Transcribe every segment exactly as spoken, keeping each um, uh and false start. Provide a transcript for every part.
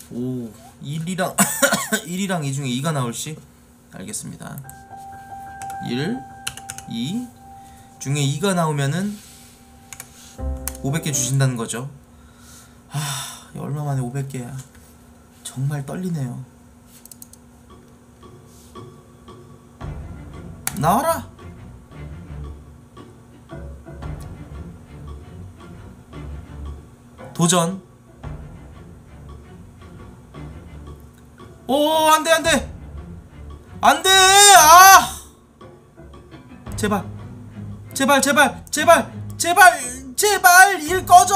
오, 일이랑 일이랑 이 중에 이가 나올시? 알겠습니다. 일, 이 중에 이가 나오면은 오백 개 주신다는 거죠. 하, 얼마 만에 오백 개야. 정말 떨리네요. 나와라. 도전. 오, 안돼 안돼 안돼. 아, 제발 제발 제발 제발 제발 제발 일 꺼져.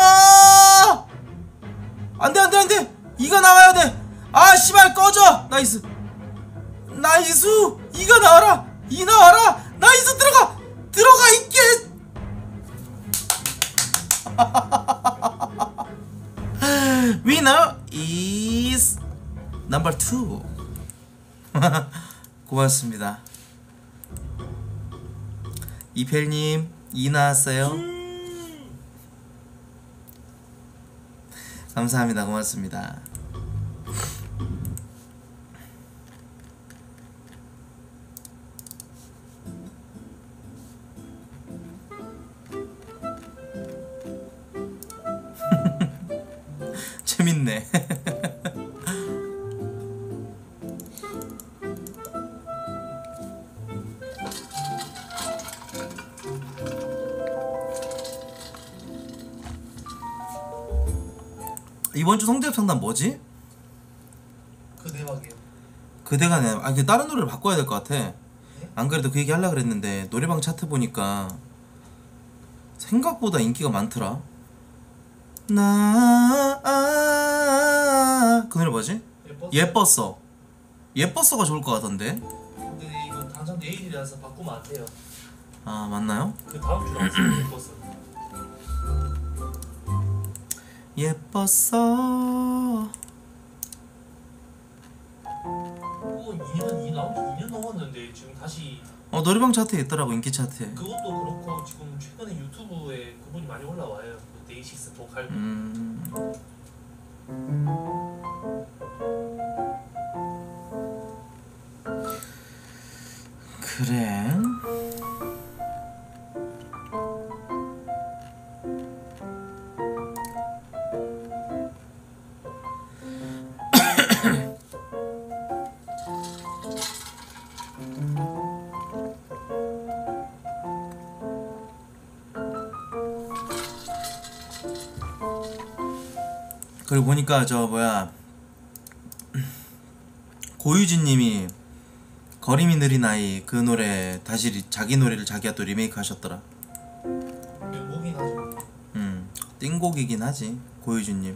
안돼 안돼 안돼. 이가 나와야 돼. 아 씨발 꺼져. 나이스 나이스. 이가 나와라. 이 나와라. 나이스. 들어가 들어가 있게. Winner is number two. 고맙습니다. 이펠님 이 나왔어요. 감사합니다. 고맙습니다. 재밌네. 이번주 성대합 상담 뭐지? 그 대박이에요. 그대가 내. 아, 그 다른 노래를 바꿔야 될 것 같아. 네? 안 그래도 그 얘기 하려고 그랬는데 노래방 차트 보니까 생각보다 인기가 많더라. 나 아, 그 노래 뭐지? 예뻤어. 예뻤어. 예뻤어가 좋을 것 같던데. 근데 이거 당장 내일이라서 바꾸면 안 돼요. 아, 맞나요? 그 다음 주 나왔어요. 예뻤어. 예뻤어. 오, 이 년 이 나온 지 이 년 넘었는데 지금 다시. 어, 노래방 차트에 있더라고. 인기 차트에. 그것도 그렇고 지금 최근에 유튜브에 그분이 많이 올라와요. 그 데이식스 보컬. 음. 그래. 그리고 보니까 저 뭐야 고유진님이 거림이 느린 아이 그 노래 다시 리, 자기 노래를 자기가 또 리메이크 하셨더라. 명곡이긴 하죠. 음, 띵곡이긴 하지 고유진님.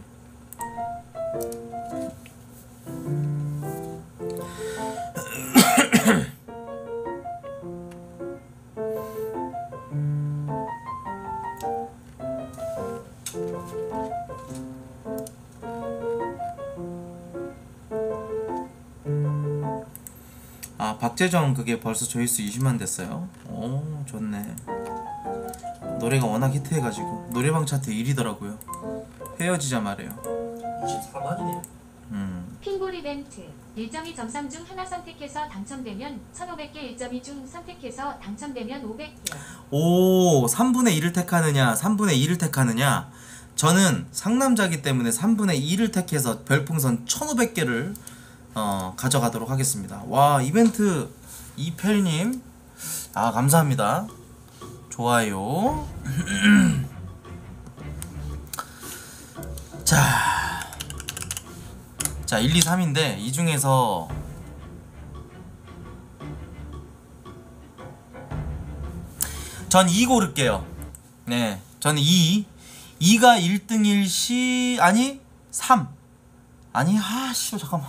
아, 박재정 그게 벌써 조회수 이십만 됐어요? 오, 좋네. 노래가 워낙 히트해가지고 노래방 차트 일 위더라고요. 헤어지자 말해요. 이십사만이네요. 음. 핑볼 이벤트 일 점 이 점삼 중 하나 선택해서 당첨되면 천오백 개, 일 점 이 중 선택해서 당첨되면 오백 개. 오, 삼분의 일을 택하느냐 삼분의 이를 택하느냐. 저는 상남자기 때문에 삼분의 이를 택해서 별풍선 천오백 개를 어, 가져가도록 하겠습니다. 와, 이벤트 이펠님 아, 감사합니다. 좋아요. 자, 자 일, 이, 삼인데 이 중에서 전 이 고를게요. 네, 저는 이. 이가 일 등일 시 아니 삼. 아니 아 씨 잠깐만.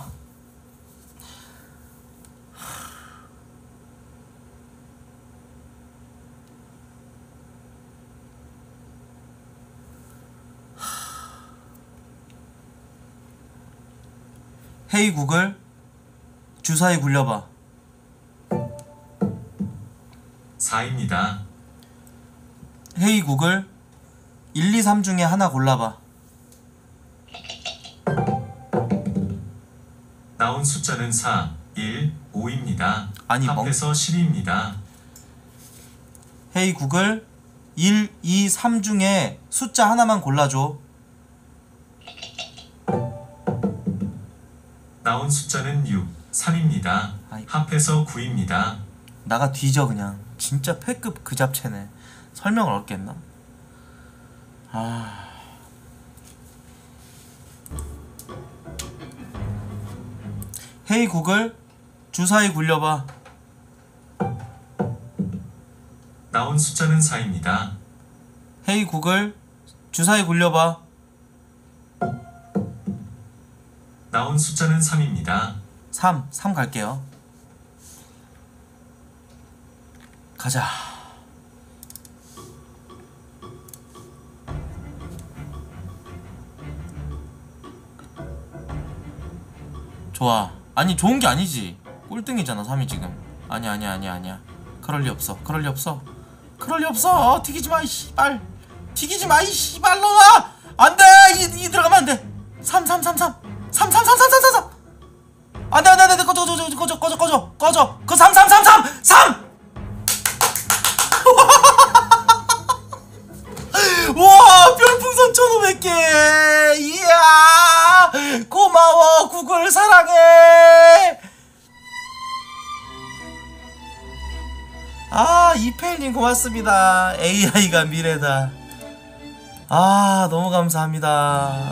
헤이 구글 주사위 굴려봐. 사입니다. 헤이 구글 일, 이, 삼 중에 하나 골라봐. 나온 숫자는 사, 일, 오입니다. 아니, 멍- 합해서 십입니다. 헤이 구글 일, 이, 삼 중에 숫자 하나만 골라줘. 나온 숫자는 육, 삼입니다. 아이. 합해서 구입니다. 나가 뒤져 그냥. 진짜 패급 그 잡채네. 설명을 얻겠나? 아... 헤이 구글 주사위 굴려봐. 나온 숫자는 사입니다. 헤이 구글 주사위 굴려봐. 나온 숫자는 삼입니다. 삼, 삼 갈게요. 가자. 좋아. 아니 좋은 게 아니지. 꼴등이잖아 삼이 지금. 아니야 아니야 아니야 아니야. 그럴 리 없어. 그럴 리 없어. 그럴 리 없어. 튀기지 마 이 씨발. 튀기지 마 이 씨발로마. 안돼. 이, 이 들어가면 안돼. 삼, 삼, 삼, 삼. 삼, 삼, 삼, 삼, 삼, 삼, 삼. 안돼 안돼 안돼. 꺼져 꺼져 꺼져 꺼져 꺼져 꺼져. 그 삼, 삼, 삼, 삼, 삼. 와 별풍선 천오백 개. 이야 고마워 구글 사랑해. 아 이페일님 고맙습니다. 에이아이가 미래다. 아 너무 감사합니다.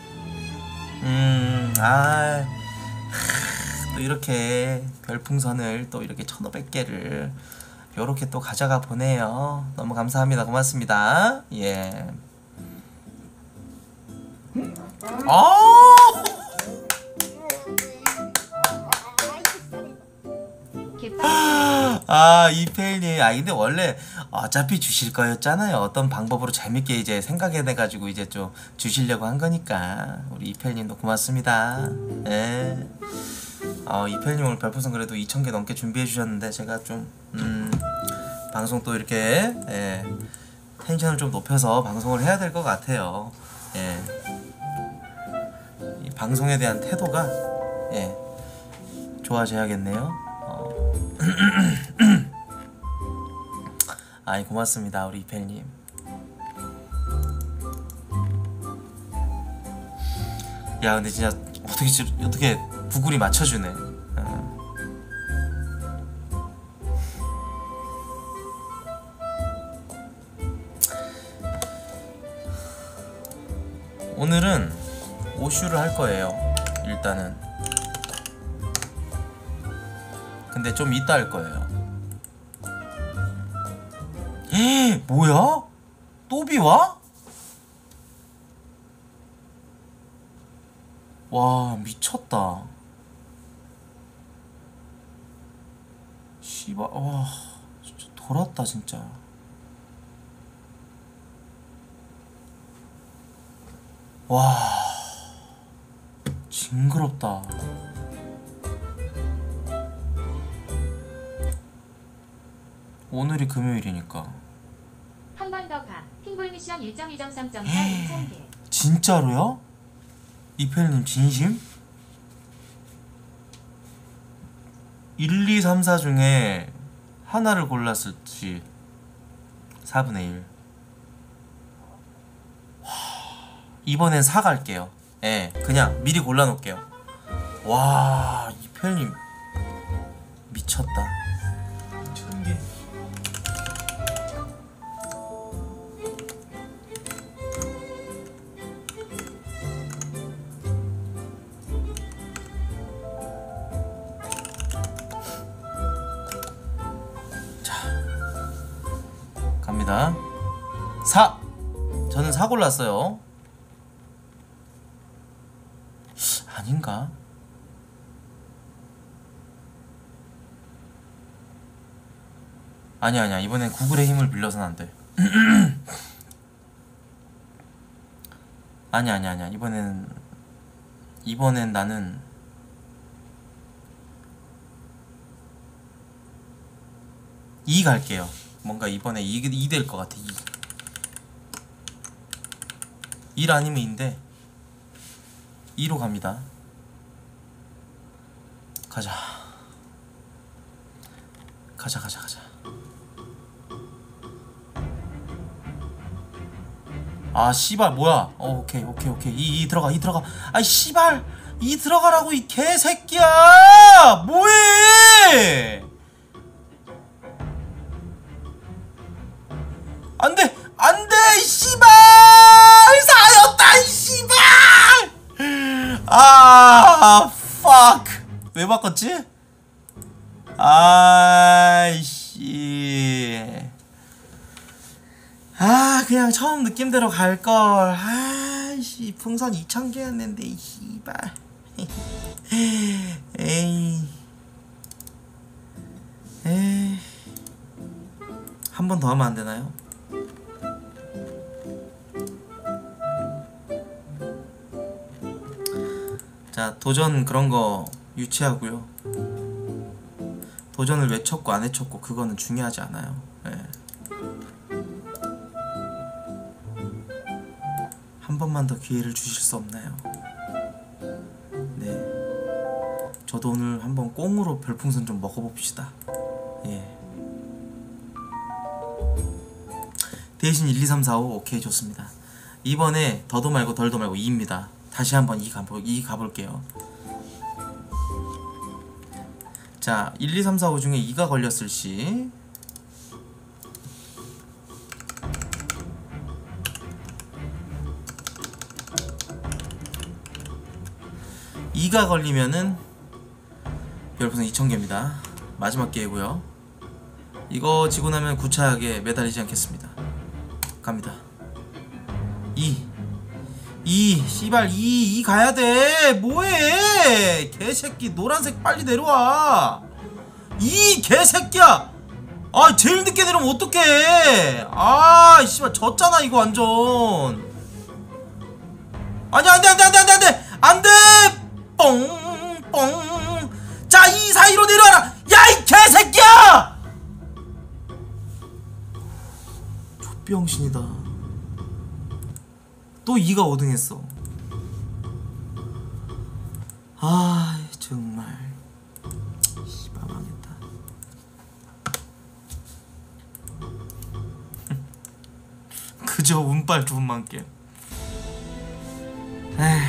음아 또 이렇게 별풍선을 또 이렇게 천오백 개를 요렇게 또 가져가 보네요. 너무 감사합니다. 고맙습니다. 예. 아! 아, 이페일님. 아, 근데 원래 어차피 주실 거였잖아요. 어떤 방법으로 재밌게 이제 생각해내가지고 이제 좀 주시려고 한 거니까. 우리 이페일님도 고맙습니다. 예. 어, 이페일님 오늘 별풍선 그래도 이천 개 넘게 준비해 주셨는데 제가 좀 음, 방송 또 이렇게 예, 텐션을 좀 높여서 방송을 해야 될 것 같아요. 예. 이 방송에 대한 태도가 예, 좋아져야겠네요. 어. 아이 고맙습니다 우리 이페일님. 야 근데 진짜 어떻게 어떻게 구글이 맞춰주네. 어. 오늘은 오슈를 할 거예요. 일단은. 근데 좀 이따 할 거예요. 에 뭐야? 또비 와? 와 미쳤다. 씨발 와 진짜 돌았다 진짜. 와 징그럽다. 오늘이 금요일이니까. 한 번 더 가. 핑볼 미션 일 점 이 점 삼 점 사 이천 개. 진짜로요? 이펠님 진심? 일, 이, 삼, 사 중에 하나를 골랐을지 사분의 일. 이번엔 사 갈게요. 예, 그냥 미리 골라놓을게요. 와, 이펠님 미쳤다. 천 개. 갑니다. 사! 저는 사 골랐어요. 아닌가? 아니야 아니야 이번엔 구글의 힘을 빌려서는 안돼. 아니야 아니야 아니야 이번엔 이번엔 나는 이 갈게요. 뭔가 이번에 이 될 것 같아. 이. 일 아니면 이인데 이로 갑니다. 가자 가자 가자 가자. 아 씨발 뭐야. 어, 오케이 오케이 오케이 이, 이 들어가 이 들어가. 아이 씨발 이 들어가라고 이 개새끼야. 뭐해. 안돼 안돼 이 씨발 사였다 이 씨발. 아 fuck. 왜 바꿨지? 아이씨. 아 그냥 처음 느낌대로 갈걸. 아이씨 풍선 이천 개였는데 이 씨발. 에이 에이 한 번 더 하면 안 되나요? 자 도전 그런 거 유치하고요. 도전을 왜 쳤고 안 해쳤고 그거는 중요하지 않아요. 네. 한 번만 더 기회를 주실 수 없나요? 네. 저도 오늘 한번 꽁으로 별풍선 좀 먹어봅시다. 예. 대신 일, 이, 삼, 사, 오 오케이 좋습니다. 이번에 더도 말고 덜도 말고 이입니다. 다시 한번 이 가볼, 이 가볼게요. 자 일, 이, 삼, 사, 오 중에 이가 걸렸을 시 이가 걸리면은 별풍선 이천 개입니다. 마지막 기회고요. 이거 지고 나면 구차하게 매달리지 않겠습니다. 갑니다. 이 이 씨발 이 이 가야돼. 뭐해 개새끼. 노란색 빨리 내려와. 이 개새끼야. 아 제일 늦게 내려오면 어떡해. 아 씨발 졌잖아 이거 완전. 아니 안돼 안돼 안돼 안돼 안돼 안돼. 뽕뽕. 자 이 사이로 내려와라. 야 이 개새끼야. 족병신이다. 또 이가 오 등 했어. 아 정말 씨발 망했다. 그저 운빨 좋은 만큼. 에휴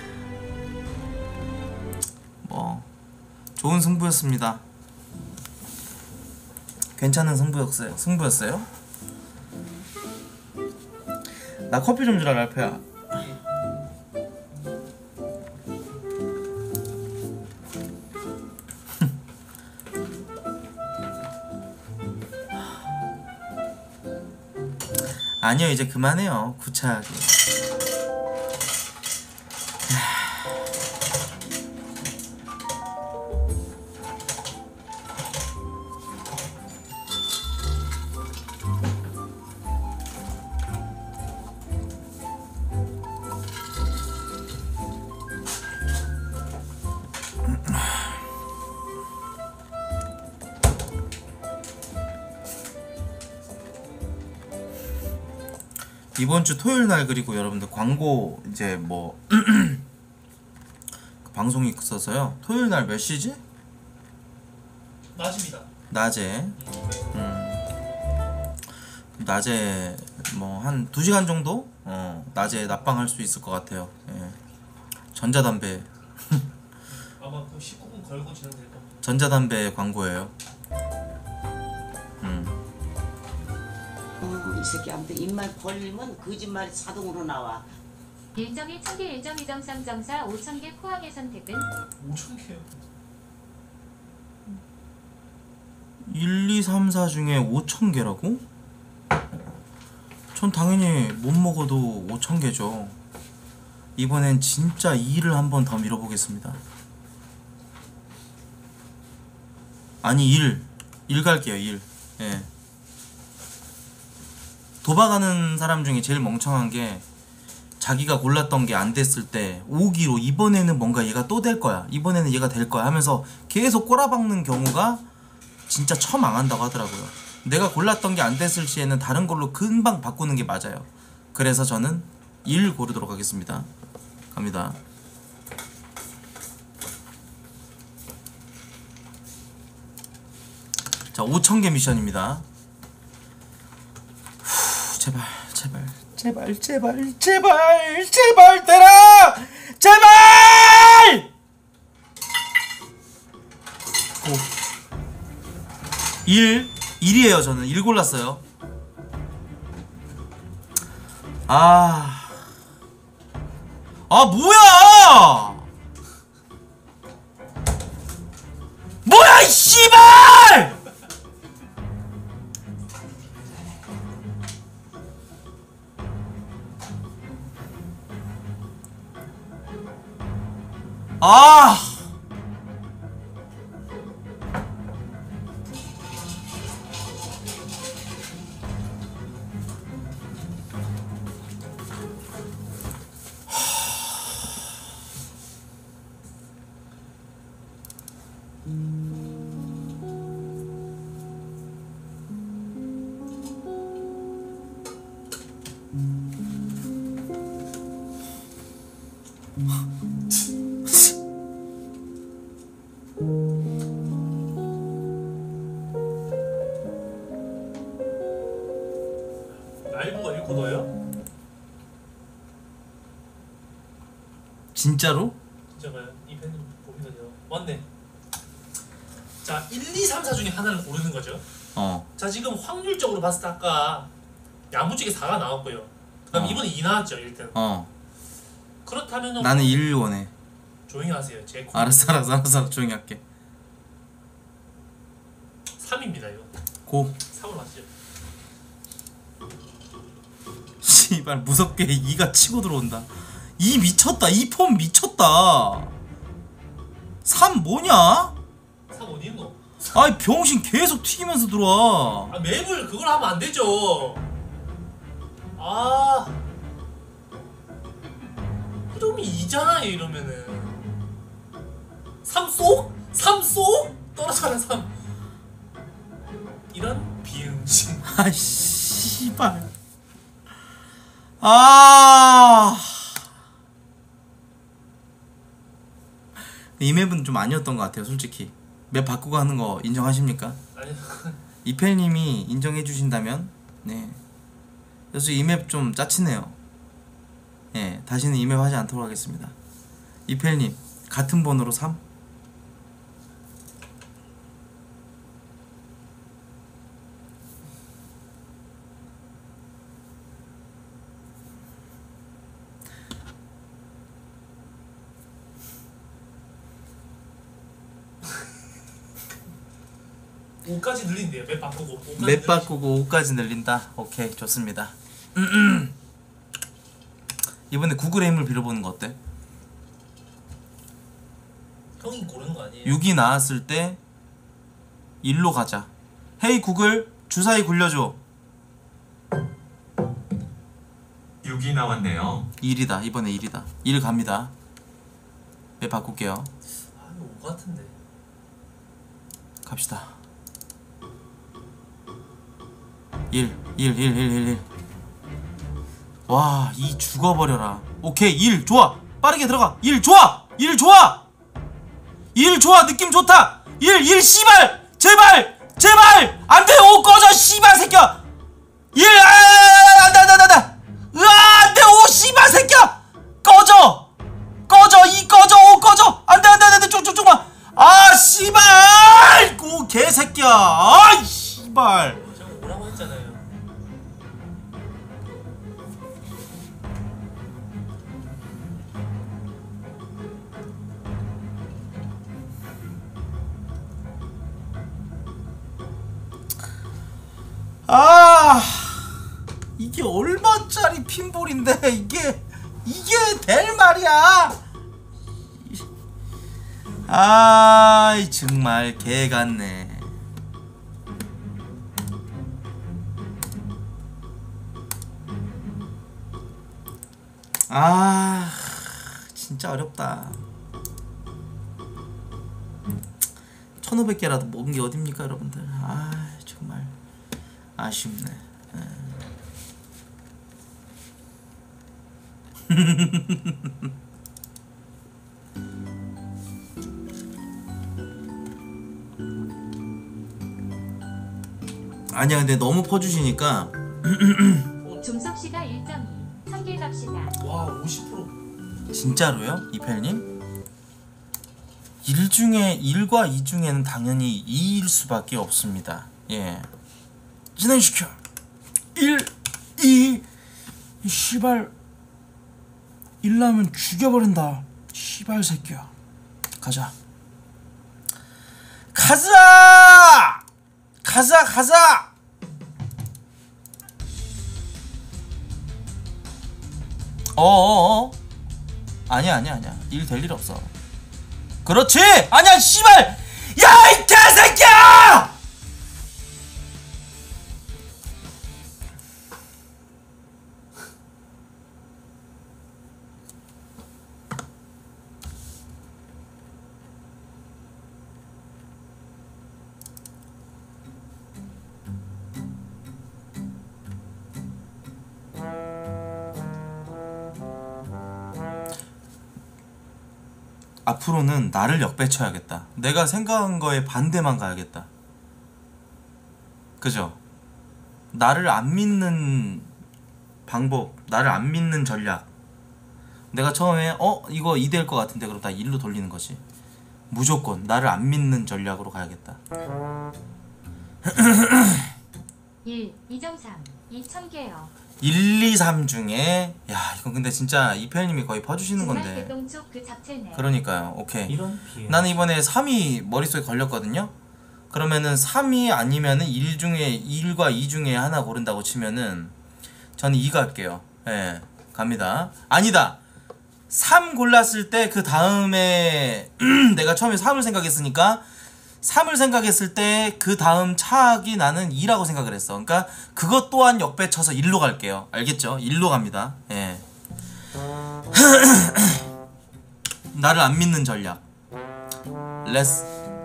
뭐 좋은 승부였습니다. 괜찮은 승부였어요. 승부였어요? 나 커피 좀 주라 랄프야. 아니요 이제 그만해요 구차하게. 이번 주 토요일 날 그리고 여러분들 광고 이제 뭐 방송이 있어서요. 토요일 날 몇 시지? 낮입니다. 낮에. 음. 낮에 뭐 한 두 시간 정도 어 낮에 낮방할 수 있을 것 같아요. 예. 전자담배. 아마 그 십구 분 걸고 진행될 겁니다. 전자담배 광고예요. 음. 어, 이 새끼 아무튼 입만 벌리면 거짓말이 자동으로 나와. 일 점 이 천 개, 일 점 이 점 삼 점 사 오천 개 포함의 선택은 오천 개요. 일, 이, 삼, 사 중에 오천 개라고? 전 당연히 못 먹어도 오천 개죠. 이번엔 진짜 이를 한번 더 밀어보겠습니다. 아니 일. 일 갈게요 일. 예. 도박하는 사람 중에 제일 멍청한 게 자기가 골랐던 게 안 됐을 때 오기로 이번에는 뭔가 얘가 또 될 거야, 이번에는 얘가 될 거야 하면서 계속 꼬라박는 경우가 진짜 처망한다고 하더라고요. 내가 골랐던 게 안 됐을 시에는 다른 걸로 금방 바꾸는 게 맞아요. 그래서 저는 일 고르도록 하겠습니다. 갑니다. 자, 오천 개 미션입니다. 후, 제발, 제발, 제발, 제발, 제발, 제발 되라! 제발! 오. 일, 일이에요. 저는 일 골랐어요. 아, 아 뭐야? 뭐야 이 씨발! 아! 라이브가 일 코너예요? 진짜로? 진짜가요? 이 팬님 보이거든요. 맞네. 자, 일, 이, 삼, 사 중에 하나를 고르는 거죠. 어. 자, 지금 확률적으로 봤을 때 아까 야무지게 사가 나왔고요. 그다음 어. 이번에 이 나왔죠, 일 등. 어. 그렇다면 나는 일 원해. 조용히 하세요. 제 코. 알았어, 알았어, 알았어, 조용히 할게. 삼입니다, 이거. 고. 삼으로 맞죠? 씨발 무섭게 이가 치고 들어온다. 이 미쳤다. 이 폼 미쳤다. 삼 뭐냐? 삼 어디 있노? 아이 병신 계속 튀기면서 들어와. 아, 맵을 그걸 하면 안 되죠. 아. 흐름이 이잖아요, 이러면은. 삼 쏙? 삼 쏙? 떨어져라, 삼. 이런 비응신. 아 씨발. 아. 이 맵은 좀 아니었던 것 같아요, 솔직히. 맵 바꾸고 하는 거 인정하십니까? 아니, 이펠님이 인정해 주신다면, 네. 그래서 이 맵 좀 짜치네요. 예, 다시는 이 맵 하지 않도록 하겠습니다. 이펠님 같은 번호로 삼? 오까지 늘린대요. 맵 바꾸고. 오까지 맵 늘리시- 바꾸고 오까지 늘린다. 오케이, 좋습니다. 이번에 구글의 힘을 빌어보는 거 어때? 형이 고르는 거 아니에요? 육이 나왔을 때 일로 가자. 헤이 구글, 주사위 굴려줘. 육이 나왔네요. 일이다. 이번에 일이다. 일 갑니다. 맵 바꿀게요. 아, 이거 오 같은데. 갑시다. 일, 일, 일, 일, 일, 일. 와, 이 죽어버려라. 오케이, 일 좋아. 빠르게 들어가. 일 좋아. 일 좋아. 일 좋아. 느낌 좋다. 일, 일 씨발. 제발. 제발. 안 돼. 오 꺼져. 씨발 새끼야. 일, 아, 안돼, 안돼, 안돼. 으아, 안돼. 오 씨발 새끼야. 꺼져. 꺼져. 이 꺼져. 오 꺼져. 안돼, 안돼, 안돼. 쭉쭉쭉만. 아 씨발. 오 개새끼야. 아 씨발. 제가 오라고 했잖아요. 아 이게 얼마짜리 핀볼인데 이게 이게 될 말이야. 아 정말 개 같네. 아 진짜 어렵다. 천오백 개라도 먹은 게 어딥니까 여러분들. 아 정말 아쉽네. 아니야 근데 너무 퍼주시니까 종섭씨가 일 점 이 삼개 갑시다. 와 오십 퍼센트. 진짜로요? 이펠님? 일 중에 일과 이 중에는 당연히 이일 수밖에 없습니다. 예. 진행시켜. 일, 이, 이 씨발 일 나면 죽여버린다. 씨발 새끼야. 가자. 가자! 가자 가자! 어어어? 아니야 아니야 아니야. 일 될 일 없어. 그렇지! 아니야 씨발! 야 이 개새끼야! 앞으로는 나를 역배쳐야겠다. 내가 생각한 거에 반대만 가야겠다. 그죠? 나를 안 믿는 방법, 나를 안 믿는 전략. 내가 처음에 어? 이거 이 될 것 같은데 그럼 다 일로 돌리는 거지. 무조건 나를 안 믿는 전략으로 가야겠다. 일, 이 점 삼, 이천 개요. 일, 이, 삼 중에 야 이건 근데 진짜 이펠님이 거의 퍼주시는 정말 건데. 개똥쪽 그 자체네. 그러니까요. 오케이. 이런 피해. 나는 이번에 삼이 머릿속에 걸렸거든요. 그러면은 삼이 아니면은 일 중에 일과 이 중에 하나 고른다고 치면은 저는 이 갈게요. 예. 갑니다. 아니다. 삼 골랐을 때 그 다음에 내가 처음에 삼을 생각했으니까 삼을 생각했을 때 그 다음 차악이 나는 이라고 생각을 했어. 그러니까 그것 또한 역배쳐서 일로 갈게요. 알겠죠? 일로 갑니다. 예. 나를 안 믿는 전략. 레스.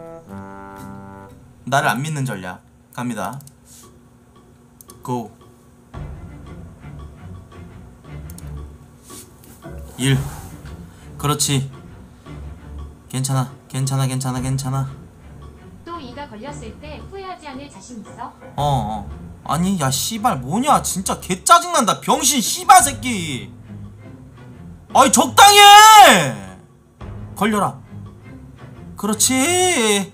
나를 안 믿는 전략. 갑니다. 고. 일. 그렇지. 괜찮아. 괜찮아. 괜찮아. 괜찮아. 또 이가 걸렸을 때 후회하지 않을 자신 있어? 어, 어. 아니, 야, 씨발, 뭐냐. 진짜 개 짜증난다. 병신, 씨발 새끼. 아이, 적당히 해! 걸려라. 그렇지.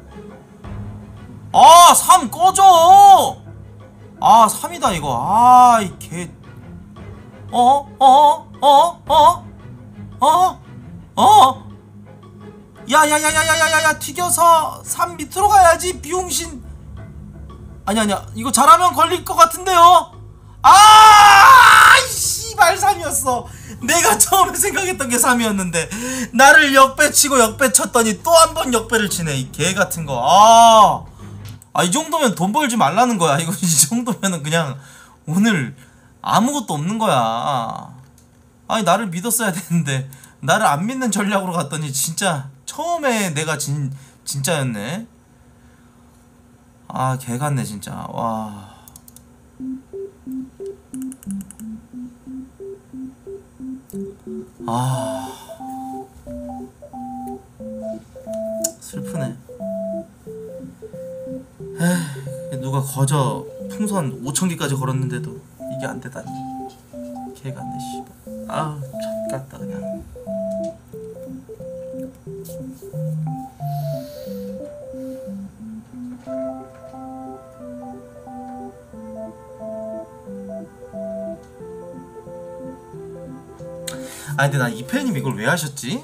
아, 삼 꺼져! 아, 삼이다, 이거. 아, 이 개. 어? 어? 어? 어? 어? 어? 야야야야야야야야 튀겨서 삼 밑으로 가야지 비용신. 아니 아니야 이거 잘하면 걸릴 것 같은데요. 아 씨발 삼이었어. 내가 처음에 생각했던 게 삼이었는데 나를 역배치고 역배쳤더니 또 한 번 역배를 치네 이 개같은 거. 아, 아 이 정도면 돈 벌지 말라는 거야. 이거 이 정도면은 그냥 오늘 아무것도 없는 거야. 아니 나를 믿었어야 되는데 나를 안 믿는 전략으로 갔더니 진짜 처음에 내가 진 진짜였네. 아 개같네 진짜. 와. 아 슬프네. 에이, 누가 거저 풍선 오천 개까지 걸었는데도 이게 안 되다니. 개같네 씨발. 아 X같다 그냥. 아 근데 나 이펠님 이걸 왜 하셨지?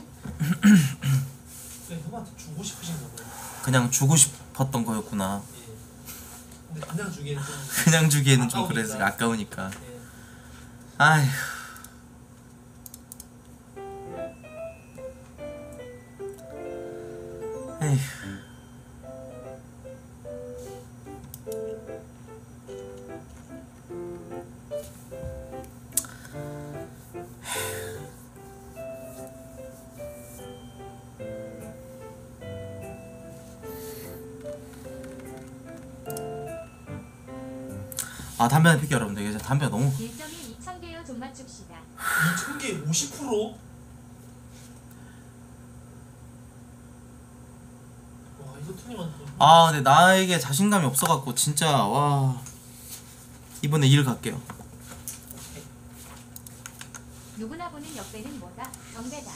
그냥 형한테 주고 싶으신 거고요. 그냥 주고 싶었던 거였구나. 예. 근데 그냥 주기에는 좀. 그냥 주기에는 좀 아까우니까. 그래서 아까우니까. 예. 아휴. 에휴. 아 담배 한 피게 여러분들. 이제 담배가 너무 일 점이 이천 개요. 좀 맞춥시다. 이천 개 오십 퍼센트? 와 이것뿐이만. 아 근데 나에게 자신감이 없어갖고 진짜 와 이번에 일 갈게요. 누구나 보는 역배는 뭐다? 정배다.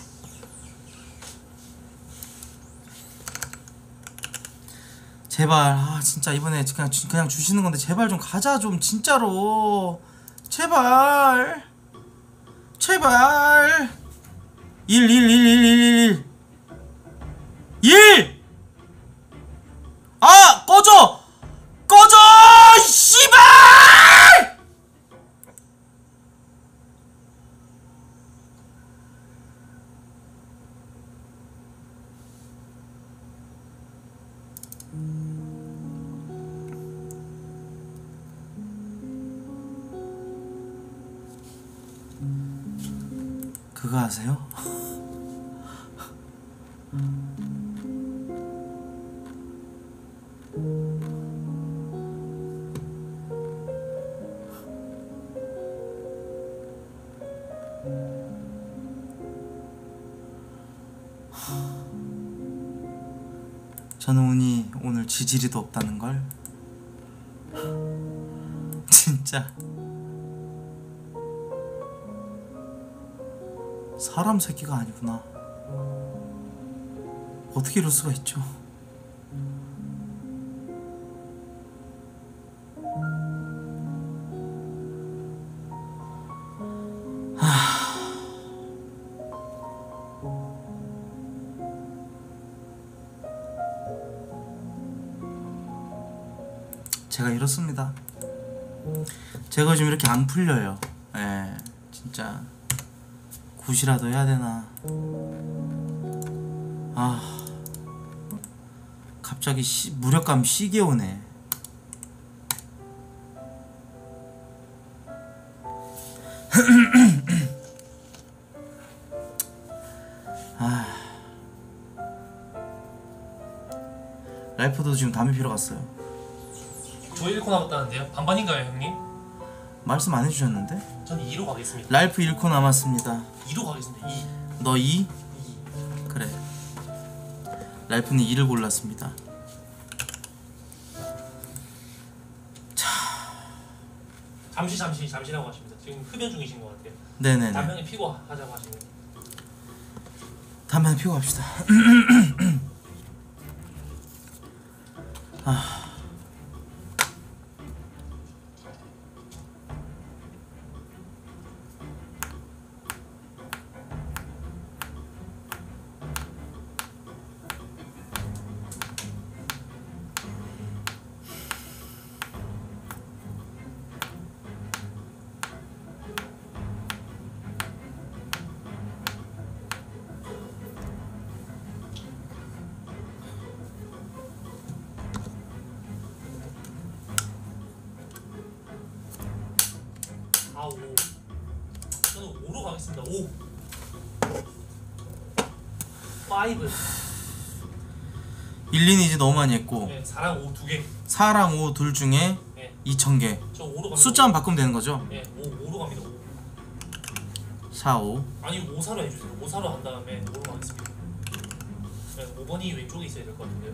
제발 아 진짜 이번에 그냥 주, 그냥 주시는 건데 제발 좀 가자 좀 진짜로 제발 제발 일 일 일 일 일 일 일 아 꺼져 꺼져 씨발 그거 아세요? 저는 운이 오늘 지지리도 없다는 걸 진짜 사람 새끼가 아니구나. 어떻게 이럴 수가 있죠? 제가 이렇습니다. 제가 요즘 이렇게 안 풀려요. 예, 진짜 굿이라도 해야 되나. 아, 갑자기 시, 무력감 시게 오네. 아, 라이프도 지금 담배 피러 갔어요. 저 일 코 남았다는데요? 반반인가요 형님? 말씀 안 해주셨는데? 전 이로 가겠습니다. 라이프 일 코 남았습니다. 이로 가겠습니다. 이. 너 이? 이. 그래. 라이프는 이를 골랐습니다. 잠시 잠시 잠시라고 하십니다. 지금 흡연 중이신 것 같아요. 네네네. 담배는 피고 하자고 하시는. 담배 피고 갑시다. 아. 아 오. 저는 오로 가겠습니다. 오. 파이브. 일, 이는 이제 너무 많이 했고 네, 사랑 오 두 개. 사랑 오 둘 중에 네. 이천 개. 저 오로 갑니다. 숫자만 바꾸면 되는 거죠? 네, 오 오로 갑니다. 오. 사, 오. 아니 오사로 해주세요. 오사로 한 다음에 오로 가겠습니다. 네, 오 번이 왼쪽에 있어야 될 것 같은데요.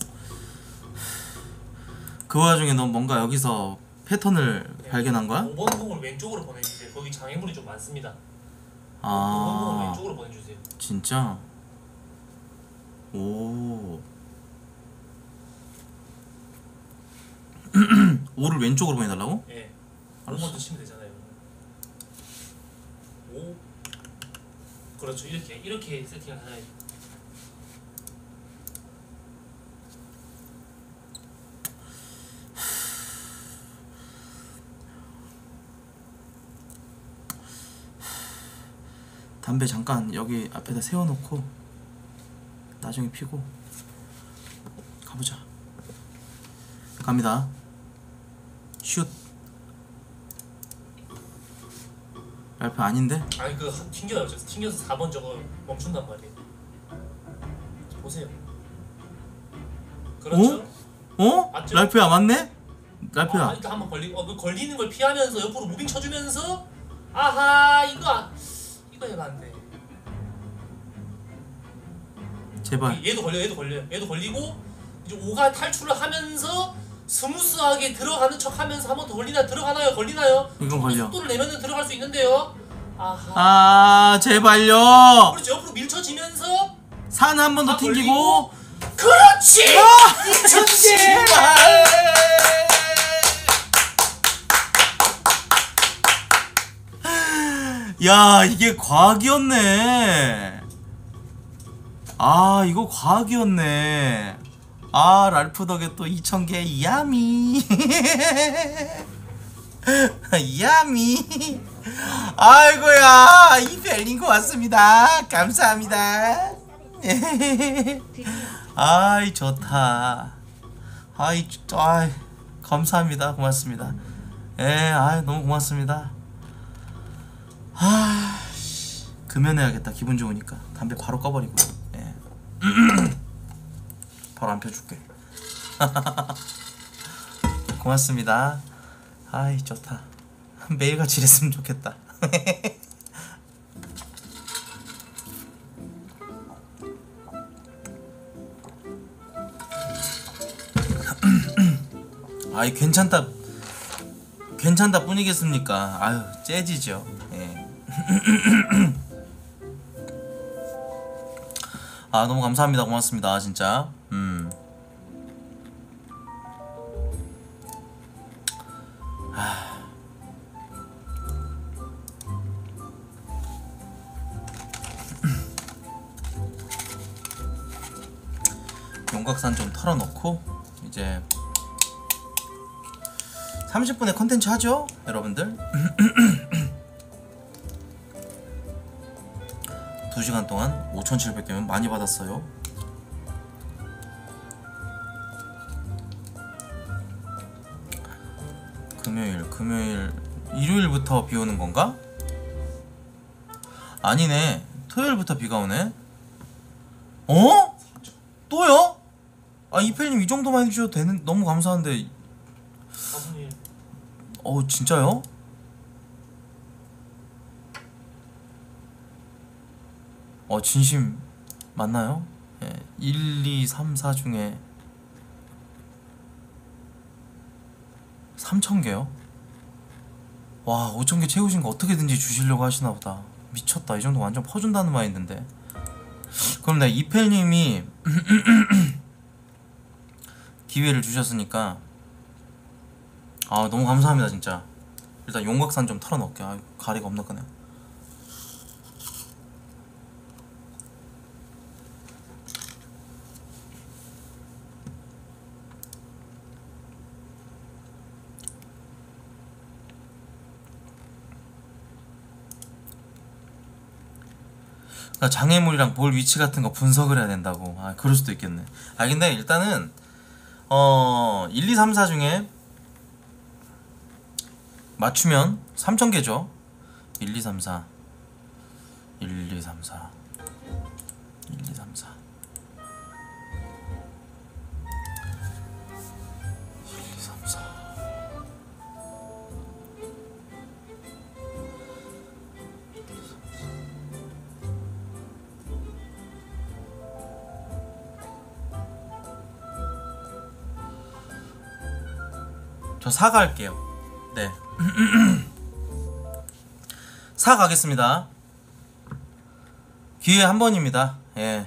그 와중에 넌 뭔가 여기서 패턴을 네. 발견한 거야? 오 번 공을 왼쪽으로 보내주세요. 거기 장애물이 좀 많습니다. 오 번 공을 아, 왼쪽으로 보내주세요. 진짜? 오. 오를 왼쪽으로 보내달라고? 예. 네. 오 먼저 치면 되잖아요. 오. 그렇죠. 이렇게 이렇게 세팅을 해야죠. 담배 잠깐 여기 앞에다 세워놓고 나중에 피고 가보자. 갑니다. 슛. 랄프 아닌데? 아니 그 한- 튕겨요. 저 튕겨서 사 번 저거 멈춘단 말이에요. 보세요. 그렇죠. 어? 맞죠? 랄프야 맞네? 아, 랄프야. 그러니까 한번 걸리, 어, 그 걸리는 걸 피하면서 옆으로 무빙 쳐주면서 아하 이거 안- 이거 해가 안 돼. 제발. 얘도 걸려, 얘도 걸려, 얘도 걸리고 이제 오가 탈출을 하면서 스무스하게 들어가는 척하면서 한 번 더 걸리나 들어가나요? 걸리나요? 이건 걸려. 속도를 내면은 들어갈 수 있는데요. 아하. 아 제발요. 그렇죠. 옆으로 밀쳐지면서 산 한 번 더 다 튕기고. 그렇지. 아! 이천 개. 제발. 야 이게 과학이었네. 아 이거 과학이었네. 아 랄프 덕에 또 이천 개 야미. 야미. 아이고야 이벨링고 왔습니다. 감사합니다. 아이 좋다. 아이 아이 감사합니다. 고맙습니다. 예, 아이 너무 고맙습니다. 아, 금연해야겠다. 기분 좋으니까 담배 바로 꺼버리고. 예. 바로 안 펴줄게. 고맙습니다. 아이 좋다. 매일같이 이랬으면 좋겠다. 아이 괜찮다. 괜찮다 뿐이겠습니까? 아유 재즈죠. 예. 아 너무 감사합니다. 고맙습니다. 진짜. 음. 하... 용각산 좀 털어놓고 이제 삼십 분의 컨텐츠 하죠? 여러분들. 두 시간 동안 오천칠백 개면 많이 받았어요. 금요일, 금요일, 일요일부터 비 오는 건가? 아니네. 토요일부터 비가 오네. 어? 또요? 아 이펠님 이 정도만 해주셔도 되는. 너무 감사한데. 아버님. 어 진짜요? 어 진심 맞나요? 예, 일, 이, 삼, 사 중에 삼천 개요? 와 오천 개 채우신 거 어떻게든지 주시려고 하시나 보다. 미쳤다. 이 정도 완전 퍼준다는 마인드인데. 그럼 내가 이펠님이 기회를 주셨으니까 아 너무 감사합니다 진짜. 일단 용각산 좀 털어놓을게. 아 가리가 없나 그네. 그러니까 장애물이랑 볼 위치 같은 거 분석을 해야 된다고. 아 그럴 수도 있겠네. 아 근데 일단은 어 일, 이, 삼, 사 중에 맞추면 삼천 개죠. 일, 이, 삼, 사 일, 이, 삼, 사 일, 이, 삼, 사 일, 이, 삼, 사 저 사 갈게요. 네. 사 가겠습니다. 기회 한 번입니다. 예.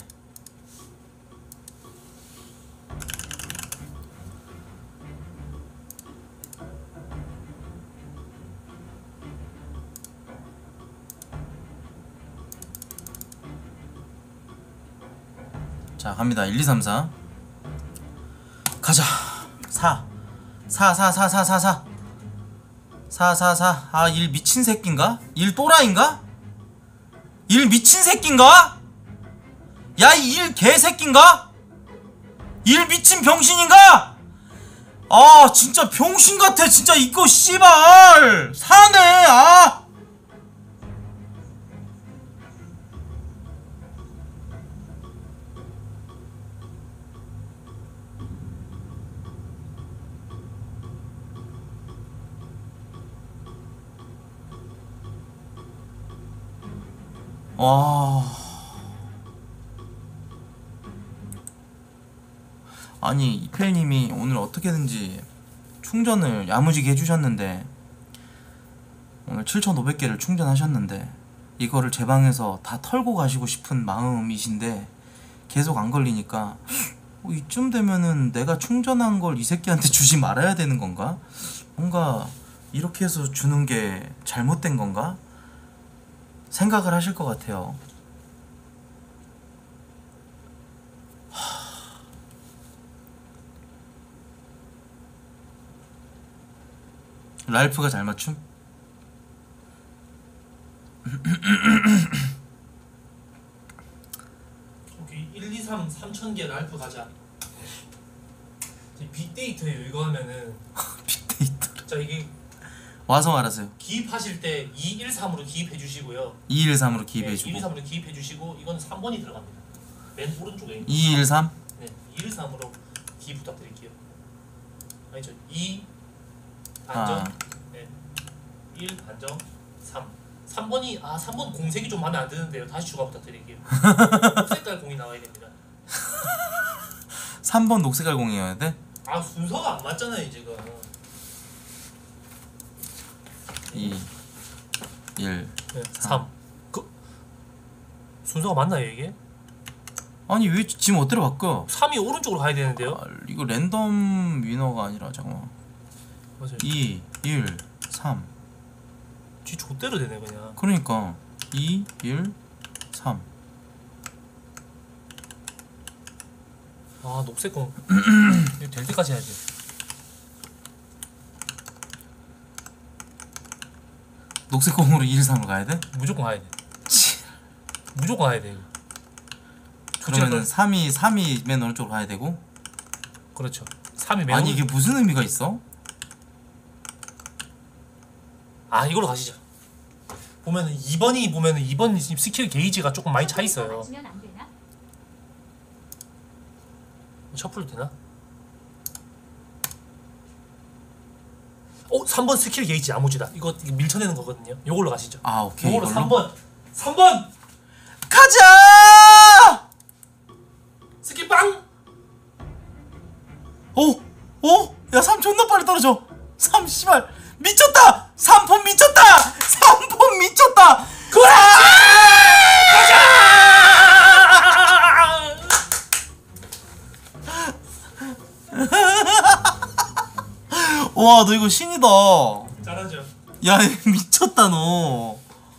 자 갑니다. 일, 이, 삼, 사 가자. 사 사, 사, 사, 사, 사, 사 사, 사, 사 아, 일 미친 새끼인가? 일 또라이인가? 일 미친 새끼인가? 야, 이 일 개새끼인가? 일 미친 병신인가? 아, 진짜 병신 같아. 진짜 이거 씨발 사네. 아. 와. 아니 이펠님이 오늘 어떻게든지 충전을 야무지게 해주셨는데 오늘 칠천오백 개를 충전하셨는데 이거를 제 방에서 다 털고 가시고 싶은 마음이신데 계속 안 걸리니까 어, 이쯤 되면은 내가 충전한 걸 이 새끼한테 주지 말아야 되는 건가? 뭔가 이렇게 해서 주는 게 잘못된 건가? 생각을 하실 것 같아요. 랄프가 잘 맞춤? 오케이 일, 이, 삼 삼천 개 랄프 가자. 이제 빅데이터예요. 이거 하면은 빅데이터 자 이게 와서 말하세요. 기입하실 때 이, 일, 삼으로 기입해 주시고요. 이일삼으로 네, 기입해주고 이, 일, 삼으로 기입해 주시고 이건 삼 번이 들어갑니다. 맨 오른쪽에 있는 이일삼? 네, 이, 일, 삼으로 기입 부탁드릴게요. 아니죠. 이 반정 아. 네. 일 반정 삼. 삼 번이 아 삼 번 공색이 좀 마음에 안 드는데요. 다시 추가 부탁드릴게요. 녹색깔 공이 나와야 됩니다. 삼 번 녹색깔 공이어야 돼? 아 순서가 안 맞잖아요 지금. 이, 일 네, 삼. 그 순서가 맞나요 이게? 아니 왜 지금 어디로 바꿔? 삼이 오른쪽으로 가야 되는데요. 아, 이거 랜덤 위너가 아니라 잠깐만 맞아요. 이, 일, 삼 뒤 좆대로 되네 그냥. 그러니까 이, 일, 삼 아 녹색 공. 이거 될 때까지 해야지. 녹색 공으로 이일삼으로 가야 돼? 무조건 가야 돼. 치. 무조건 가야 돼 이거. 그러면은 주제가- 삼이, 삼이 맨 오른쪽으로 가야 되고 그렇죠. 삼이 매우 아니 이게 무슨 의미가 있어? 아 이걸로 가시죠. 보면은 이 번이 보면은 이 번 스킬 게이지가 조금 많이 차 있어요. 맞추면 안 되나? 셔플 되나? 어 삼 번 스킬 게이지 야무지다. 이거, 이거 밀쳐내는 거거든요. 요걸로 가시죠. 아 오케이 요걸로 이걸로? 삼 번. 삼 번 가자! 스킬 빵. 오! 오! 야 삼 존나 빨리 떨어져 삼 씨발 미쳤다! 삼 폰 미쳤다! 삼 폰 미쳤다! 와 너 이거 신이다. 잘하죠. 야 미쳤다 너.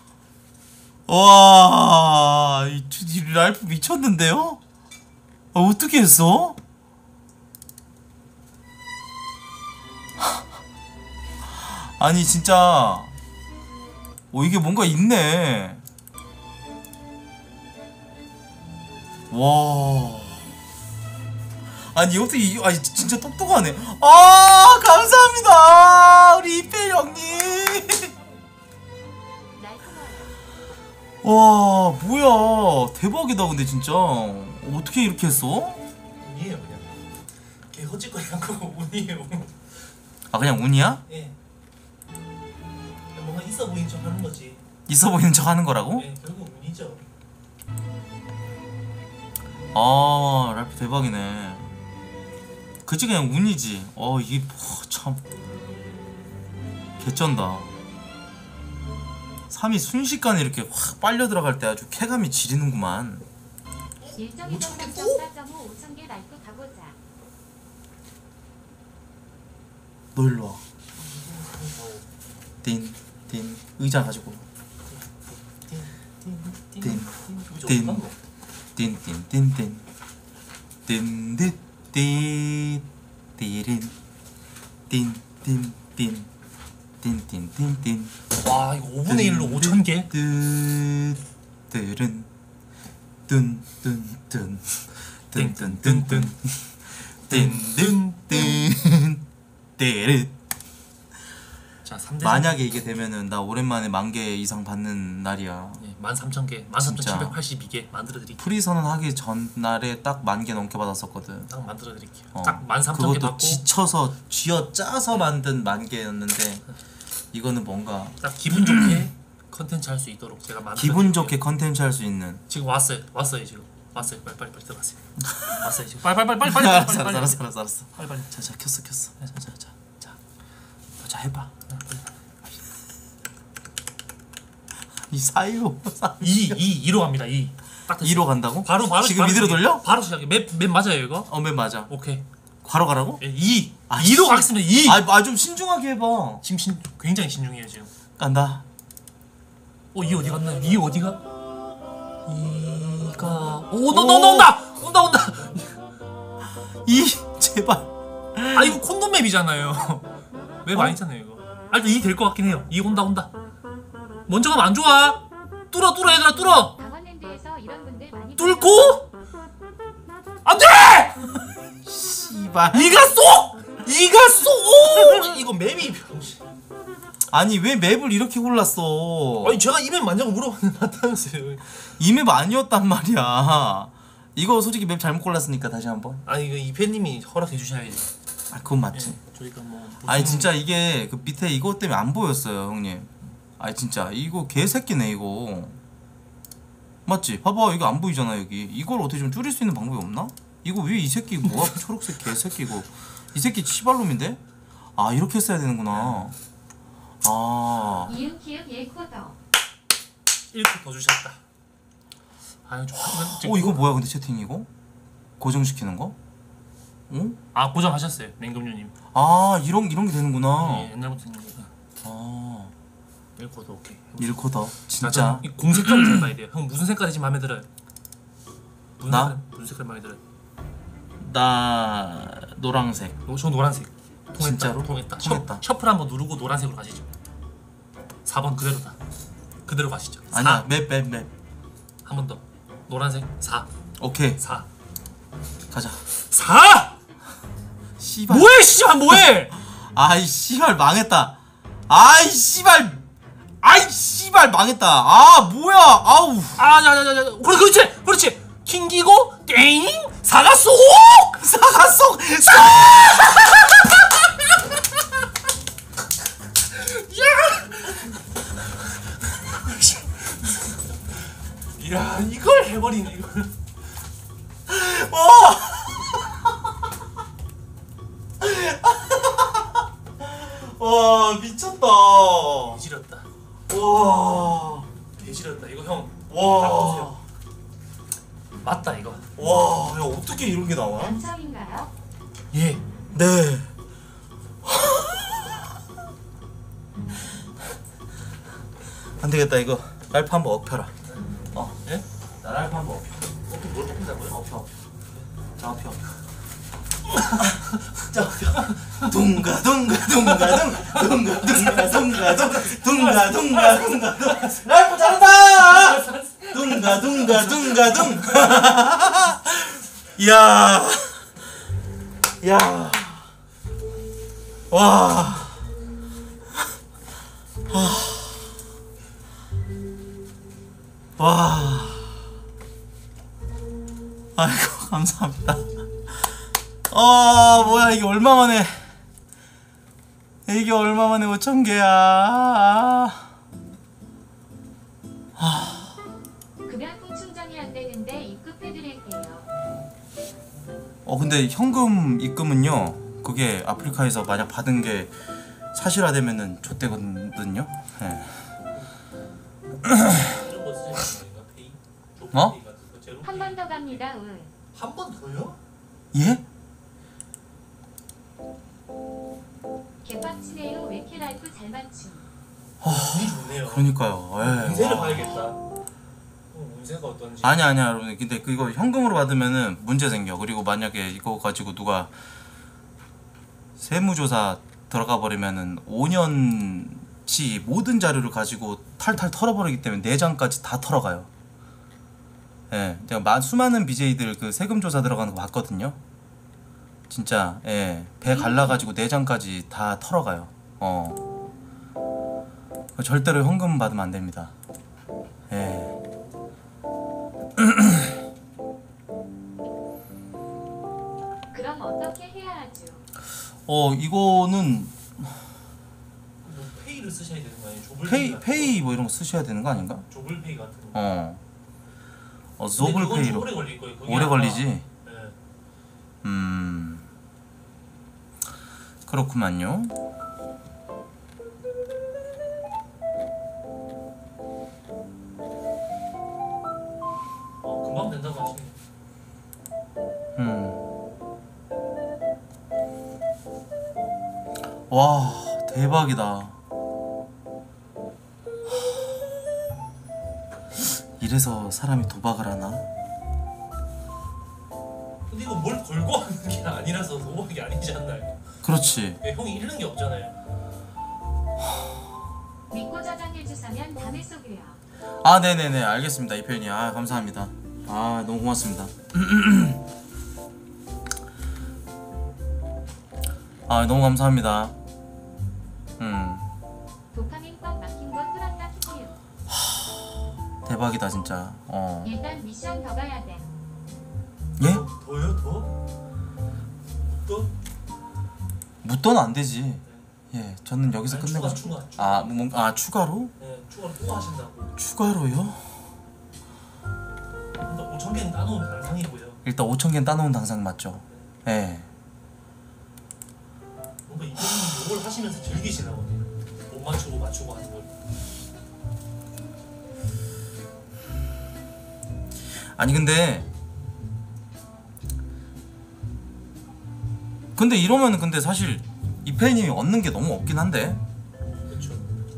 와, 이, 이 랄프 미쳤는데요? 아, 어떻게 했어? 아니 진짜 오 이게 뭔가 있네. 와. 아니 어떻게 이 아니 진짜 똑똑하네. 아 감사합니다 우리 이펠 형님. 와 뭐야 대박이다 근데 진짜 어떻게 이렇게 했어? 운이에요 그냥. 개 헛짓거리한 거 운이에요. 아 그냥 운이야? 예. 뭔가 있어 보이는 척 하는 거지. 있어 보이는 척 하는 거라고? 예, 결국 운이죠. 아 랄프 대박이네. 그치 그냥 운이지. 어 이게 뭐, 참 개쩐다. 삼이 순식간에 이렇게 확 빨려 들어갈 때 아주 쾌감이 지리는구만. 일 점 이 점 삼 점 사 점 오 오천 개 랄프 가보자. 너 일로 와. 딘, 딘 의자 가지고. 딘, 딘, 딘, 딘, 딘, 딘, 딘, 딘, 딘, 띠린, 딘, 딘, 딘, 딘, 딘, 딘, 딘. 와 이거 오분의 일로 오천 개? 뜬, 뜬, 뜬, 뜬, 뜬, 뜬, 뜬, 뜬, 뜬, 뜬, 뜬, 뜬. 자 삼 대 만약에 이게 되면은 나 오랜만에 만 개 이상 받는 날이야. 예, 만 삼천 개, 만 삼천 칠백팔십이 개 만들어 드릴게요. 프리 선언하기 전날에 딱 만 개 넘게 받았었거든. 딱 만들어 드릴게요. 어. 딱 만 삼천 개 그것도 받고 지쳐서 쥐어 짜서 만든 만 개였는데 이거는 뭔가 딱 기분 좋게 컨텐츠 할 수 있도록 제가 만들어 기분 드릴게요. 좋게 컨텐츠 할 수 있는. 지금 왔어요. 왔어요 지금. 왔어요. 빨리 빨리 빨리 들어가세요. 왔어 이제. 빨리 빨리 빨리 빨리 빨리 알았어 빨리 알았어 빨리. 알았어 알았어. 빨리 빨리. 자자 켰어 켰어. 자자자 자. 자 해봐. 이 사이로 이 이 이로 갑니다. 이. 딱 됐어. 이로 간다고? 바로 바로 지금 바로 이대로 시작해. 돌려? 바로 시작해. 맵맵 맞아요 이거? 어맨 맞아. 오케이. 바로 가라고? 예, 이. 아, 이로 씨. 가겠습니다. 이. 아좀 신중하게 해봐. 지금 신 굉장히 신중해요 지금. 간다. 어, 이 어디 갔나요? 이 어디가? 이가 오, 온다, 온다, 온다, 온다, 온다. 이 제발. 아 이거 콘돔 맵이잖아요. 맵 아니잖아요 이거. 아 일단 이될 것 같긴 해요. 이 온다, 온다. 먼저 가면 안 좋아. 뚫어, 뚫어, 얘들아, 뚫어. 강원랜드에서 이런 분들 많이 뚫고 안 돼. 씨발. 이가 쏙, 이가 쏙. 이거 맵이 병신. 아니 왜 맵을 이렇게 골랐어? 아니 제가 이 맵 맞냐고 물어봤는데 맞다면서요. 이 맵 아니었단 말이야. 이거 솔직히 맵 잘못 골랐으니까 다시 한번. 아니 이거 이팬님이 허락해 주셔야지. 아 그건 맞지. 저희가 뭐. 아니 진짜 이게 그 밑에 이거 때문에 안 보였어요 형님. 아니 진짜 이거 개새끼네 이거. 맞지? 봐봐 이거 안 보이잖아 여기. 이걸 어떻게 좀 줄일 수 있는 방법이 없나? 이거 왜 이 새끼 뭐야 초록색 개새끼고 이 새끼 치발놈인데? 아 이렇게 써야 되는구나. 아 이응 키읔 예 코더. 이렇게 더 주셨다. 아유 좀. 어 이거 뭐야 근데 채팅 이거? 고정시키는 거? 어? 아 고정하셨어요 맹금류님. 아 이런 이런 게 되는구나. 예, 옛날부터 있는 거가. 아 일코도 오케이. 일코더 자, 진짜. 저는 이 공색깔 잘 봐야 돼요. 형 무슨 색깔이 지금 마음에 들어요? 무슨 나? 색깔, 무슨 색깔 마음에 들어요? 나 노랑색. 어, 저 노란색. 통했다. 진짜로? 통했다. 통했다. 셔, 셔플 한번 누르고 노란색으로 가시죠. 사 번 그대로다. 그대로 가시죠. 아니야 맵 맵 맵. 한 번 더. 노란색 사. 오케이 사. 가자. 사! 씨발. 뭐해 씨발 뭐해! 아이 씨발 망했다. 아이 씨발. 아이 씨발 망했다. 아 뭐야? 아우. 아, 자, 자, 자, 자. 그래, 그렇지, 그렇지. 튕기고 땡 사가 쏙 사과 속. 사. 야, 이걸 해버리네 이걸. 와. 와 미쳤다. 개지렸다. 와. 개지렸다. 이거 형. 와. 맞다 이거. 와. 야 어떻게 이런 게 나와? 당첨인가요? 예. 네. 안 되겠다 이거. 랄프 한번 엎혀라. 어. 예? 나 랄프 한번 엎혀. 어떻게 뭘 뽑는다고요? 엎혀. 자 엎혀. 자 엎혀. 둥가 둥가 둥가 둥 둥가 둥가 둥가 둥 둥가 둥가 둥가 둥. 랄프 잘한다. 둥가 둥가 둥가 둥. 이야. 야. 와. 와. 아이고 감사합니다. 아 뭐야 이게 얼마만에 이게 얼마만에 오천 개야. 급여품 충전이 안 되는데 입금해드릴게요. 어 근데 현금 입금은요 그게 아프리카에서 만약 받은 게 사실화되면은 좆되거든요. 예. 이런 거 쓰시는 거예요? 페이? 어? 페이 같은 거 제로 한 번 더 갑니다. 은. 한번 더요? 예? 개빡치네요. 왜 이렇게 라이프 잘 맞춤. 운이 좋네요. 그러니까요. 예. 운세를 와. 봐야겠다. 어, 운세가 어떤지. 아니야 아니야 여러분 근데 그거 현금으로 받으면은 문제 생겨. 그리고 만약에 이거 가지고 누가 세무조사 들어가 버리면은 오 년치 모든 자료를 가지고 탈탈 털어버리기 때문에 내장까지 다 털어가요. 예, 제가 마, 수많은 비제이들 그 세금 조사 들어가는 거 봤거든요. 진짜 예, 배 갈라가지고 내장까지 다 털어가요. 어, 절대로 현금 받으면 안 됩니다. 예. 그럼 어떻게 해야 하죠? 어 이거는 뭐 페이를 쓰셔야 되는 거 아니에요? 조블 페이 같은 페이 뭐 이런 거 쓰셔야 되는 거 아닌가? 거? 조블 페이 같은 거. 어. 어 근데 조블 그건 좀 페이로 오래 걸릴 거예요. 그게 오래 아마- 걸리지. 네. 그렇구만요. 어, 금방 된다고 하시네. 음. 와, 대박이다. 이래서 사람이 도박을 하나? 근데 이거 뭘 걸고 하는 게 아니라서 도박이 아니지 않나요? 그렇지. 예, 형이 잃는 게 없잖아요. 믿고 저장해주사면 다음에 쏘게요. 아, 네네네, 알겠습니다. 이편이. 아, 감사합니다. 아, 너무 고맙습니다. 아, 너무 감사합니다. 음, 도파민 꽉 막힌 거 뚫었다 키키요. 대박이다 진짜. 어. 일단 미션 더 가야 돼. 예? 더요? 더? 또? 묻던 안 되지. 예, 저는 여기서 아니, 끝내고. 추가, 싶- 추가, 아, 뭐, 아 추가로? 네, 추가로 또 하신다고. 추가로요? 일단 오천 개는 따놓은 단상이고요. 일단 오천 개는 따놓은 당상 맞죠? 예. 뭔가 이분이 이걸 하시면서 즐기시나 보네요. 못 맞추고 맞추고 하는 걸. 아니 근데 근데 이러면 근데 사실 이편님이 얻는 게 너무 없긴 한데. 그렇죠.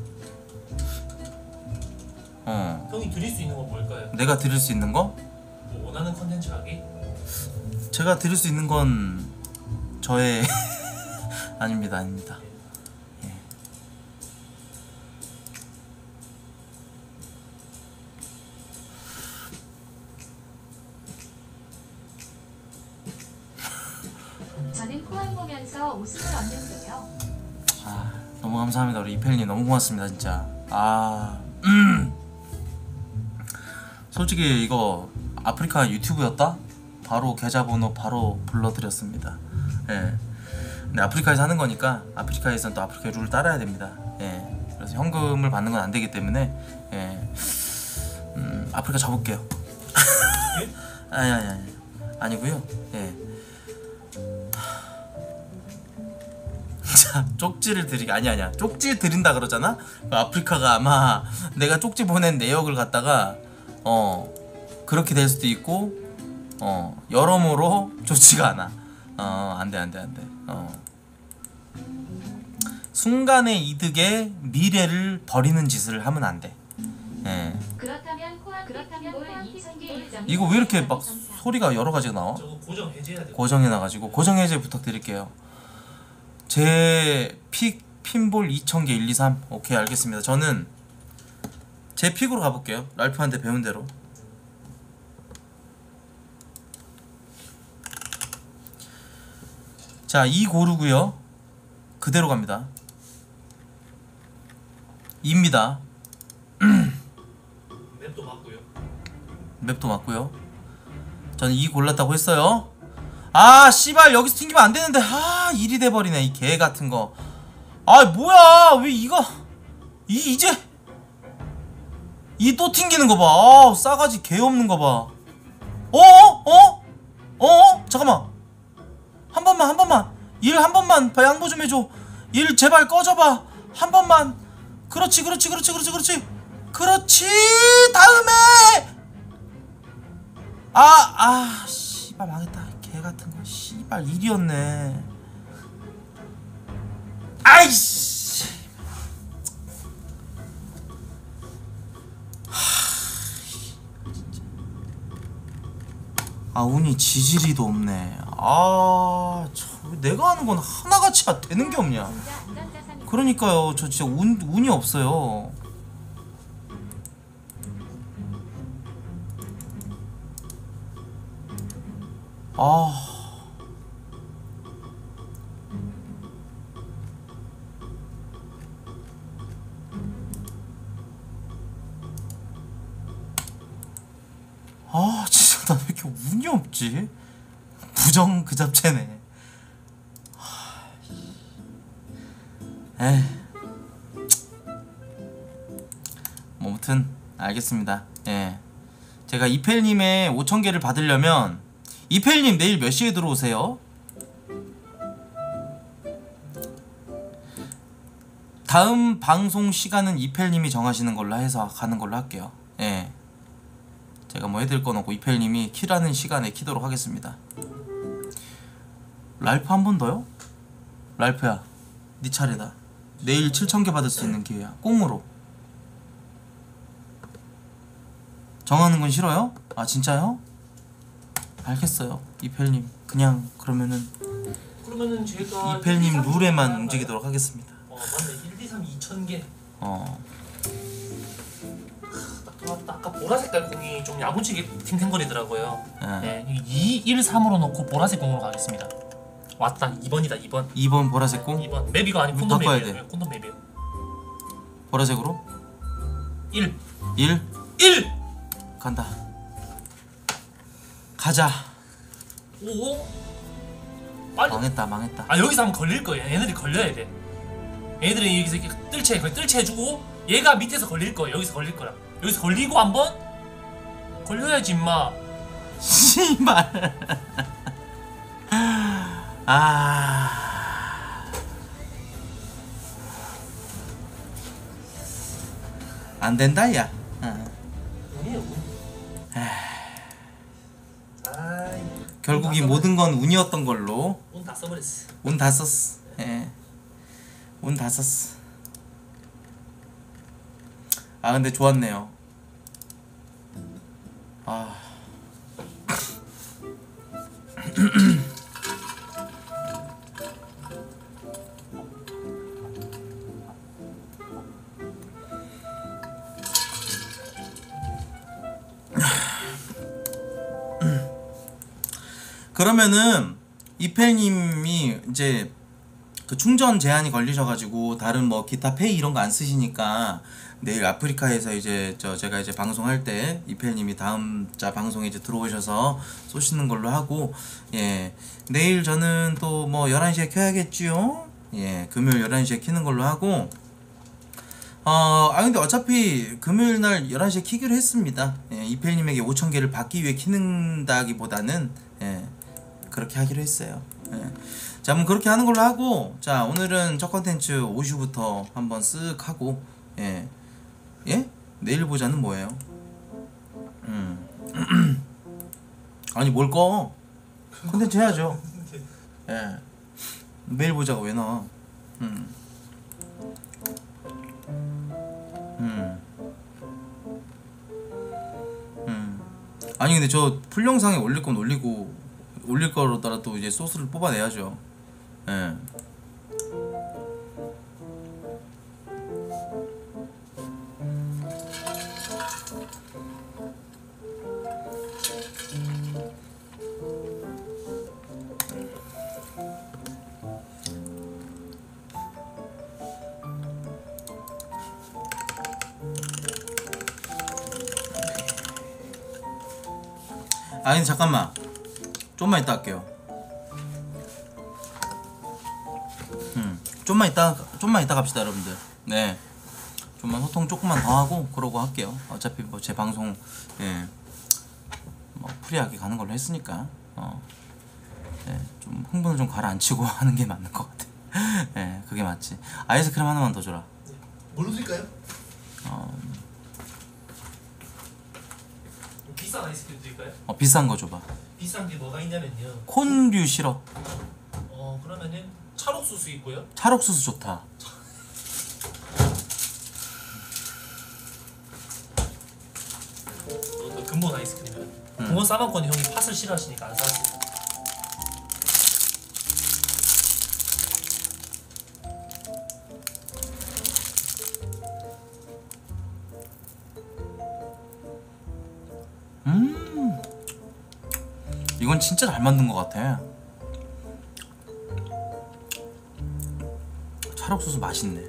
어. 형이 드릴 수 있는 건 뭘까요? 내가 드릴 수 있는 거? 뭐 원하는 컨텐츠 하기? 제가 드릴 수 있는 건 저의 아닙니다, 아닙니다. 예. 저는 코안 보면서 웃음을 얻는데요. 아, 너무 감사합니다. 우리 이펠님 너무 고맙습니다, 진짜. 아, 음. 솔직히 이거 아프리카 유튜브였다? 바로 계좌번호 바로 불러드렸습니다. 예. 근데 아프리카에서 하는 거니까 아프리카에서는 또 아프리카의 룰을 따라야 됩니다. 예. 그래서 현금을 받는 건 안 되기 때문에 예. 음, 아프리카 접을게요. 예? 아니 아니 아니 아니고요. 예. 자, 쪽지를 드리기 아니 아니야. 쪽지 드린다 그러잖아. 아프리카가 아마 내가 쪽지 보낸 내역을 갖다가 어 그렇게 될 수도 있고 어 여러모로 좋지가 않아. 어 안돼 안돼 안돼. 어 순간의 이득에 미래를 버리는 짓을 하면 안 돼. 예. 그렇다면 코안 그렇다면 코안 이천 개 일점. 이거 왜 이렇게 막 소리가 여러 가지가 나와? 저거 고정 해제해야 돼요. 고정해놔가지고 고정 해제 부탁드릴게요. 제 픽 핀볼 이천 개 일, 이, 삼. 오케이 알겠습니다. 저는 제 픽으로 가볼게요. 랄프한테 배운 대로. 자, 이 고르고요. 그대로 갑니다. 이입니다. 맵도 맞고요. 맵도 맞고요. 저는 이 골랐다고 했어요. 아 씨발 여기서 튕기면 안 되는데. 아 일이 돼버리네 이 개 같은 거. 아 뭐야 왜 이거 이 이제 이 또 튕기는 거 봐. 아 싸가지 개 없는 거 봐. 어어 어? 어? 잠깐만 한 번만 한 번만 일 한 번만 양보 좀 해줘. 일 제발 꺼져봐 한 번만. 그렇지 그렇지 그렇지 그렇지 그렇지 그렇지. 다음에 아아 씨발 망했다 개 같은 거. 씨발 일이었네. 아이씨. 아 운이 지지리도 없네. 아 참, 내가 하는 건 하나같이 되는 게 없냐. 진짜 안전자산이. 그러니까요 저 진짜 운, 운이 없어요. 아 아 진짜 나 왜 이렇게 운이 없지? 부정 그 잡채네. 에이 뭐 아무튼 알겠습니다. 예 제가 이펠님의 오천 개를 받으려면 이펠님 내일 몇 시에 들어오세요? 다음 방송 시간은 이펠님이 정하시는 걸로 해서 가는 걸로 할게요. 예. 제가 뭐 해드릴 건 없고 이펠님이 키라는 시간에 키도록 하겠습니다. 랄프 한 번 더요? 랄프야, 네 차례다. 내일 칠천 개 받을 수 있는 기회야. 꽁으로. 정하는 건 싫어요? 아 진짜요? 알겠어요. 이펠님 그냥 그러면은 그러면은 제가 이펠님 룰에만 움직이도록 하겠습니다. 어 맞네. 일, 이, 삼 이천 개. 어. 딱 맞다. 아까 보라 색깔 공이 좀 야무지게 탱탱거리더라고요. 예. 네, 이, 일, 삼으로 놓고 보라색 공으로 가겠습니다. 왔다. 이 번이다. 이 번. 이 번 보라색 공? 이 번. 맵 이거 아니고 이거 콘돔 바꿔야 맵이에요. 돼. 콘돔 맵이에요. 보라색으로? 일. 일? 일. 간다. 가자. 오. 빨리. 망했다 망했다. 아 여기서 하면 걸릴 거예요. 얘네들이 걸려야 돼. 얘네들이 여기서 이렇게 뜰채 거의 뜰채 해주고 얘가 밑에서 걸릴 거예요. 여기서 걸릴 거라. 여기서 걸리고 한번 걸려야지 임마. 씨발. 아. 안 된다 야. 어. 운이에요 운. 아이. 결국 이 모든 건 운이었던 걸로. 운 다 써버렸어. 운 다 썼어. 예. 운 다 썼어. 아 근데 좋았네요. 아. 그러면은 이펠님이 이제 그 충전 제한이 걸리셔가지고 다른 뭐 기타 페이 이런 거 안 쓰시니까 내일 아프리카에서 이제 저 제가 이제 방송할 때 이펠님이 다음 자 방송에 이제 들어오셔서 쏘시는 걸로 하고, 예 내일 저는 또 뭐 열한 시에 켜야겠지요. 예 금요일 열한 시에 키는 걸로 하고, 어, 아 근데 어차피 금요일 날 열한 시에 키기로 했습니다. 예, 이펠님에게 오천 개를 받기 위해 키는다기보다는 예, 그렇게 하기로 했어요. 예. 자, 그럼 그렇게 하는 걸로 하고, 자 오늘은 첫 컨텐츠 오슈부터 한번 쓱 하고, 예, 예? 내일 보자는 뭐예요? 음, 아니 뭘 꺼? 컨텐츠 해야죠. 예, 내일 보자가 왜 나와? 음. 음. 음. 아니 근데 저 풀영상에 올릴 건 올리고 올릴 거로더라도 이제 소스를 뽑아내야죠. 예. 아니 잠깐만, 좀만 이따 할게요. 음, 좀만 이따 좀만 이따 갑시다 여러분들. 네, 좀만 소통 조금만 더 하고 그러고 할게요. 어차피 뭐 제 방송 예, 뭐 프리하게 가는 걸로 했으니까 어, 예, 좀 흥분을 좀 가라앉히고 하는 게 맞는 것 같아. 예, 그게 맞지. 아이스크림 하나만 더 줘라. 뭘로 드릴까요? 어, 비싼 아이스크림 드릴까요? 어 비싼 거 줘봐. 비싼 게 뭐가 있냐면요. 콘류 싫어. 어 그러면은 찰옥수수 있고요. 찰옥수수 좋다. 어, 근본 아이스크림이요. 음. 근본 싸먹거니 형이 팥을 싫어하시니까 안 사왔어요. 음, 이건 진짜 잘 만든 것 같아. 찰옥수수 맛있네.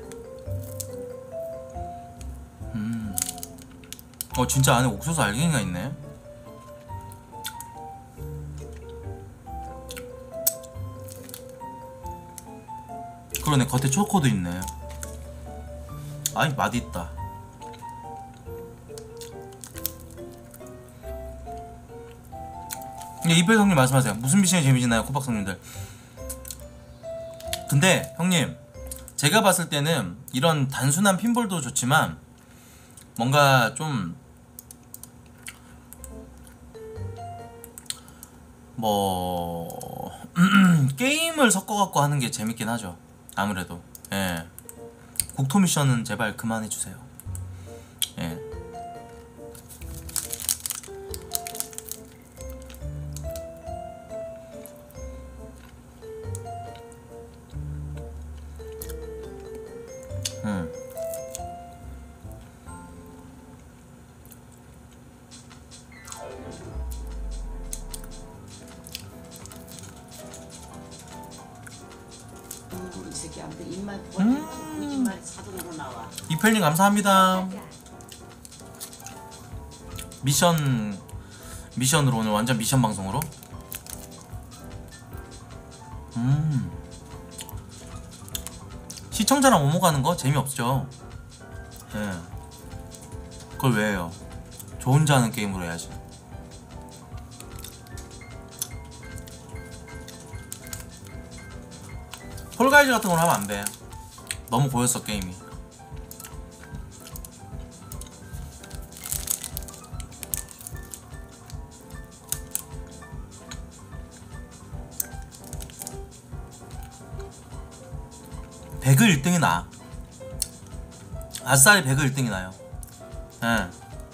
음, 어 진짜 안에 옥수수 알갱이가 있네. 그러네, 겉에 초코도 있네. 아이 맛있다. 이펠 형님 말씀하세요. 무슨 미션이 재미지나요, 코박사님들? 근데 형님 제가 봤을 때는 이런 단순한 핀볼도 좋지만 뭔가 좀 뭐 게임을 섞어갖고 하는 게 재밌긴 하죠. 아무래도. 예. 국토 미션은 제발 그만해주세요. 예. 음. 음, 이 새끼한테 입만 벌리면 거짓말이 자동으로 나와. 이펠님 감사합니다. 미션 미션으로 오늘 완전 미션 방송으로. 음. 시청자랑 오모 가는 거 재미없죠. 예. 그걸 왜 해요? 저 혼자 하는 게임으로 해야지. 폴가이즈 같은 걸 하면 안 돼. 너무 고였어 게임이. 배그 일 등이 나. 아싸리 배그 일 등이 나요. 예.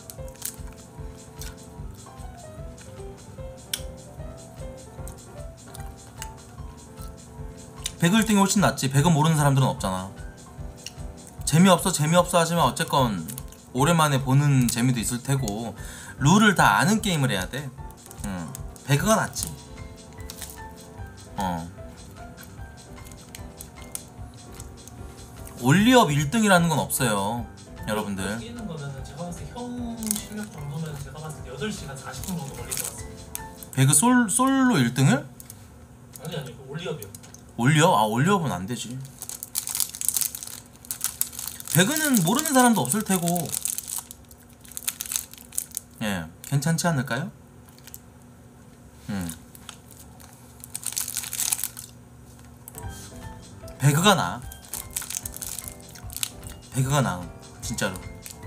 배그 일 등이 훨씬 낫지. 배그 모르는 사람들은 없잖아. 재미없어 재미없어 하지만 어쨌건 오랜만에 보는 재미도 있을 테고 룰을 다 아는 게임을 해야 돼. 응. 배그가 낫지. 어. 올리업 일 등이라는 건 없어요 여러분들. 뛰는 거는 제가 봤을 때 형 실력 정도면 제가 봤을 때 여덟 시간 사십 분 정도 걸릴 것 같습니다. 배그 솔, 솔로 일 등을? 아니 아니 그 올리업이요. 올리업? 아 올리업은 안 되지. 배그는 모르는 사람도 없을 테고. 예, 괜찮지 않을까요? 음. 배그가 나. 배그가 나. 진짜로.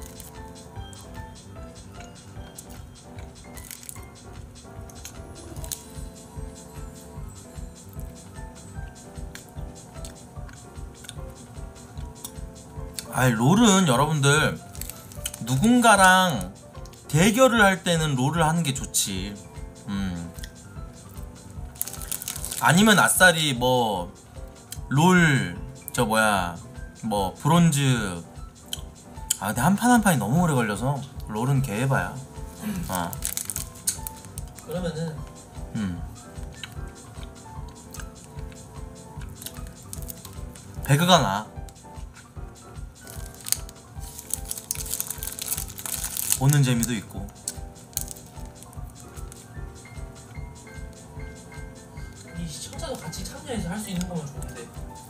아이 롤은 여러분들 누군가랑 대결을 할 때는 롤을 하는 게 좋지. 음. 아니면 아싸리 뭐 롤 저 뭐야 뭐 브론즈. 아 근데 한 판 한 판이 너무 오래 걸려서 롤은 개해봐야. 아. 그러면은 음. 배그가 나. 보는 재미도 있고. 이 시청자도 같이 참여해서 할 수 있는 거면 좋은데.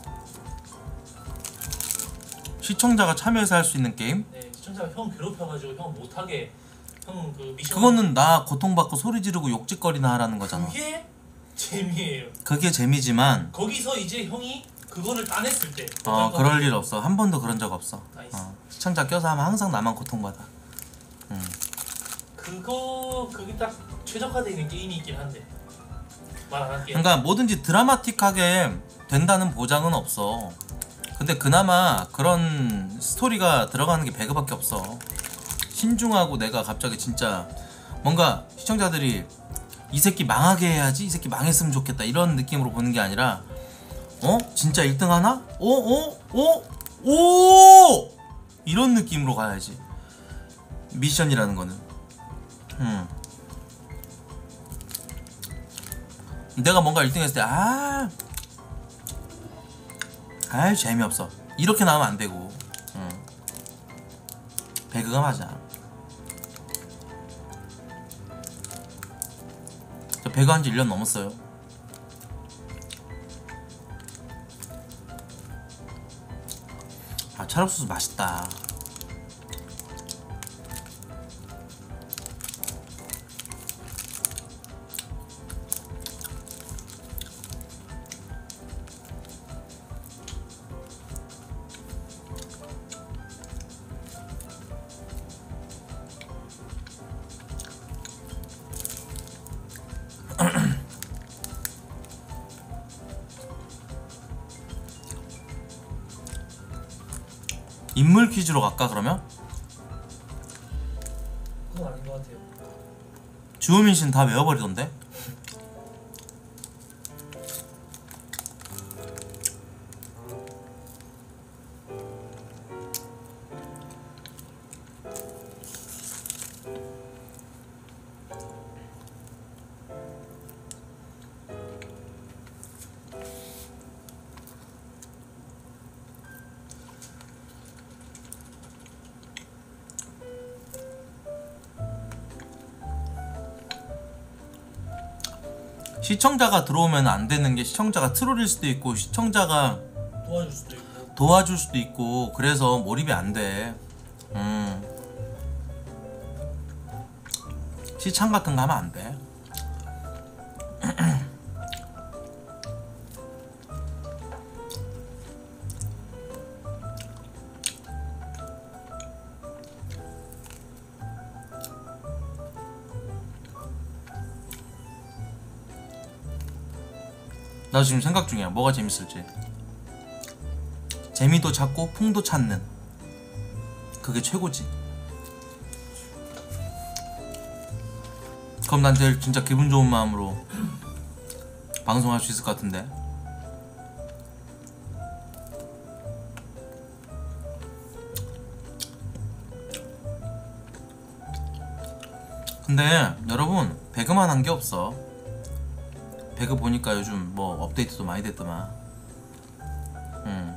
시청자가 참여해서 할 수 있는 게임? 네, 시청자가 형 괴롭혀가지고 형 못하게 형 그 미션. 그거는 나 고통받고 소리 지르고 욕짓거리나 하라는 거잖아. 그게 재미예요. 그게 재미지만 거기서 이제 형이 그거를 따냈을 때. 어 그럴 일 없어. 한 번도 그런 적 없어. 나이스. 어, 시청자 껴서 하면 항상 나만 고통받아. 음. 그거 그게 딱 최적화되어 있는 게임이 있긴 한데 말 안 할게. 그러니까 뭐든지 드라마틱하게 된다는 보장은 없어. 근데 그나마 그런 스토리가 들어가는 게 배그밖에 없어. 신중하고 내가 갑자기 진짜 뭔가 시청자들이 이 새끼 망하게 해야지, 이 새끼 망했으면 좋겠다 이런 느낌으로 보는 게 아니라 어? 진짜 일 등 하나? 어? 어? 어? 오! 이런 느낌으로 가야지. 미션이라는 거는. 음. 내가 뭔가 일 등 했을 때 아, 아이 재미없어 이렇게 나오면 안 되고. 음. 배그가 맞아. 저 배그 한지 일 년 넘었어요. 아 찰옥수수 맛있다. 인물 퀴즈로 갈까 그러면? 그건 아닌 것 같아요. 주호민 씨는 다 외워버리던데? 시청자가 들어오면 안 되는 게 시청자가 트롤일 수도 있고 시청자가 도와줄 수도 있고. 도와줄 수도 있고 그래서 몰입이 안 돼. 음. 시참 같은 거 하면 안 돼. 나 지금 생각 중이야. 뭐가 재밌을지. 재미도 찾고 풍도 찾는 그게 최고지. 그럼 난 제일 진짜 기분 좋은 마음으로 방송할 수 있을 것 같은데. 근데 여러분 배그만 한 게 없어. 배그 보니까 요즘 뭐 업데이트도 많이 됐더만. 음.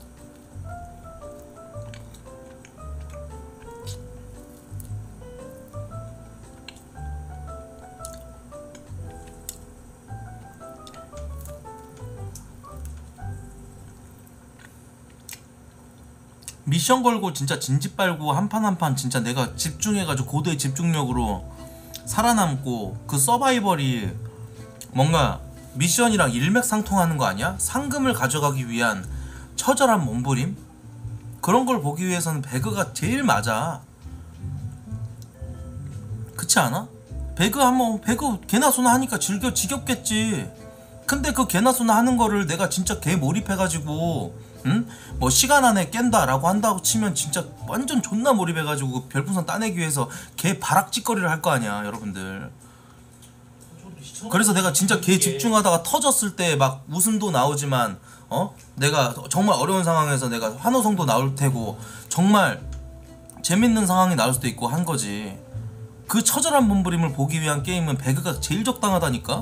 미션 걸고 진짜 진지 빨고 한 판 한 판 진짜 내가 집중해가지고 고도의 집중력으로 살아남고 그 서바이벌이 뭔가 미션이랑 일맥상통하는 거 아니야? 상금을 가져가기 위한 처절한 몸부림? 그런 걸 보기 위해서는 배그가 제일 맞아. 그렇지 않아? 배그 한번 배그 개나 소나 하니까 즐겨 지겹겠지. 근데 그 개나 소나 하는 거를 내가 진짜 개 몰입해가지고 응? 뭐 시간 안에 깬다라고 한다고 치면 진짜 완전 존나 몰입해가지고 별풍선 따내기 위해서 개 바락짓거리를 할 거 아니야 여러분들. 그래서 내가 진짜 개 집중하다가 터졌을 때 막 웃음도 나오지만 어? 내가 정말 어려운 상황에서 내가 환호성도 나올 테고 정말 재밌는 상황이 나올 수도 있고 한 거지. 그 처절한 몸부림을 보기 위한 게임은 배그가 제일 적당하다니까?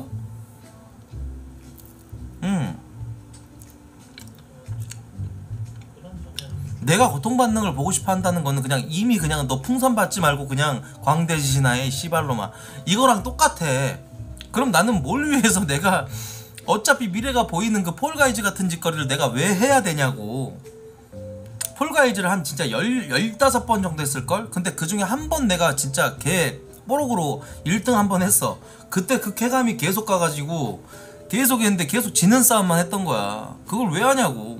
응. 내가 고통받는 걸 보고 싶어 한다는 거는 그냥 이미 그냥 너 풍선 받지 말고 그냥 광대지시나 해 씨발로마 이거랑 똑같아. 그럼 나는 뭘 위해서 내가 어차피 미래가 보이는 그 폴가이즈 같은 짓거리를 내가 왜 해야 되냐고. 폴가이즈를 한 진짜 열, 열다섯 번 정도 했을걸? 근데 그 중에 한 번 내가 진짜 걔 뽀록으로 일 등 한 번 했어. 그때 그 쾌감이 계속 가가지고 계속 했는데 계속 지는 싸움만 했던 거야. 그걸 왜 하냐고.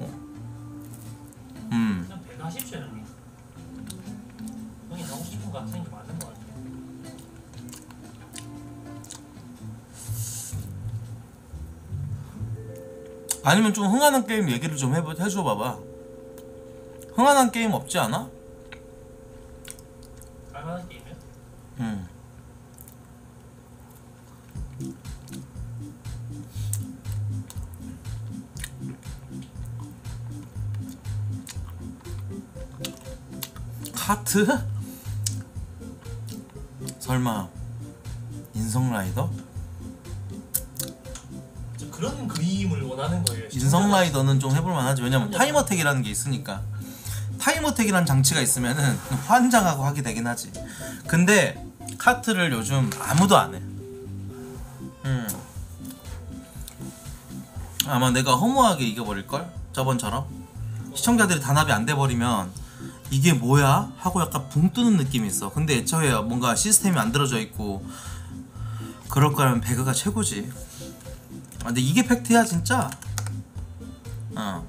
음. 그냥 배그 하십시오 형님. 형이 하고 싶은 거 하는 게 맞는 거 같아요. 아니면 좀 흥하는 게임 얘기를 좀 해보, 해줘 봐봐. 흥하는 게임 없지 않아? 깔만한 게임이요? 응. 카트? 설마 인성라이더? 저 그런 그림을 원하는 거예요. 인성라이더는 좀 해볼만하지. 왜냐면 타임어택이라는 게 있으니까. 타임어택이라는 장치가 있으면은 환장하고 하게 되긴 하지. 근데 카트를 요즘 아무도 안 해. 음. 아마 내가 허무하게 이겨버릴걸? 저번처럼 시청자들이 단합이 안 돼버리면 이게 뭐야? 하고 약간 붕 뜨는 느낌이 있어. 근데 애초에 뭔가 시스템이 만들어져 있고 그럴 거라면 배그가 최고지. 아, 근데 이게 팩트야 진짜. 어.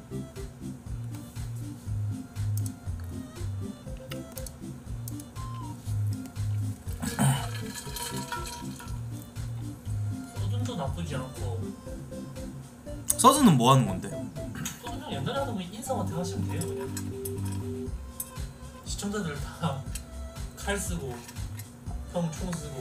소준도 나쁘지 않고. 서든은 뭐 하는 건데? 소준 형 옛날에 하던 거 인성한테 하시면 돼요 그냥. 시청자들 다 칼 쓰고 형 총 쓰고.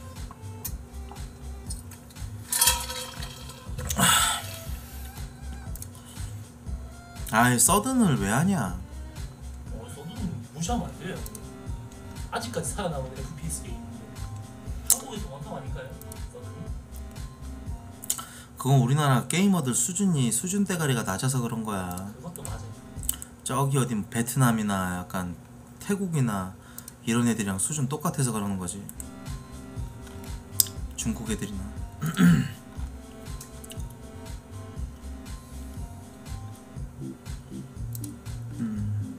아이 서든을 왜 하냐. 어, 서든 무시하면 안 돼요. 아직까지 살아남은 에프피에스 게임인데 한국에서 원탑 아닐까요? 서든이? 그건 우리나라 게이머들 수준이 수준 대가리가 낮아서 그런 거야. 그것도 맞아요. 저기 어디 베트남이나 약간 태국이나 이런 애들이랑 수준 똑같아서 그러는 거지. 중국 애들이나. 음.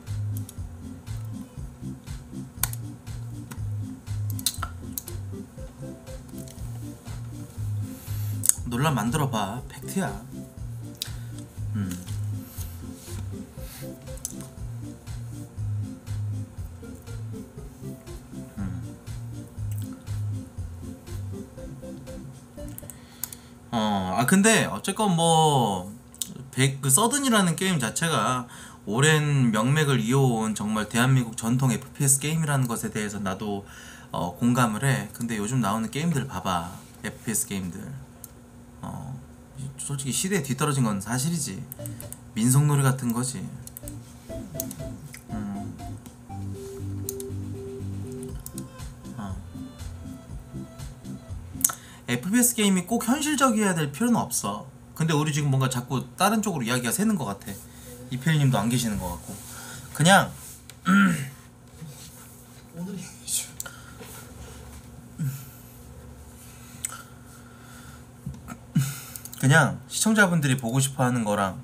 논란 만들어봐. 팩트야. 음. 어, 아 근데 어쨌건 뭐 백, 그 서든이라는 게임 자체가 오랜 명맥을 이어온 정말 대한민국 전통 에프피에스 게임이라는 것에 대해서 나도 어, 공감을 해. 근데 요즘 나오는 게임들 봐봐. 에프피에스 게임들. 어, 솔직히 시대에 뒤떨어진 건 사실이지. 민속놀이 같은 거지. 음. 어. 에프피에스 게임이 꼭 현실적이어야 될 필요는 없어. 근데 우리 지금 뭔가 자꾸 다른 쪽으로 이야기가 새는 것 같아. 이필님도 안 계시는 것 같고. 그냥 오늘의 이슈. 그냥 시청자분들이 보고 싶어하는 거랑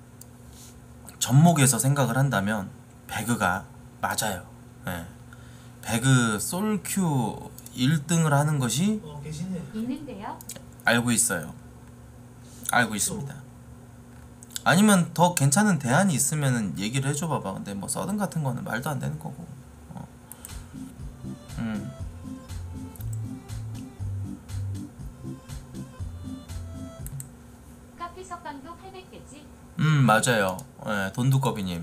접목해서 생각을 한다면 배그가 맞아요. 예. 배그 솔큐 일 등을 하는 것이 어 계시네. 있는데요. 알고 있어요. 알고 있습니다. 아니면 더 괜찮은 대안이 있으면은 얘기를 해줘 봐봐. 근데 뭐 서든 같은 거는 말도 안 되는 거고. 어. 음. 카피 석방도 팔백 개지. 음 맞아요. 예, 돈두꺼비님.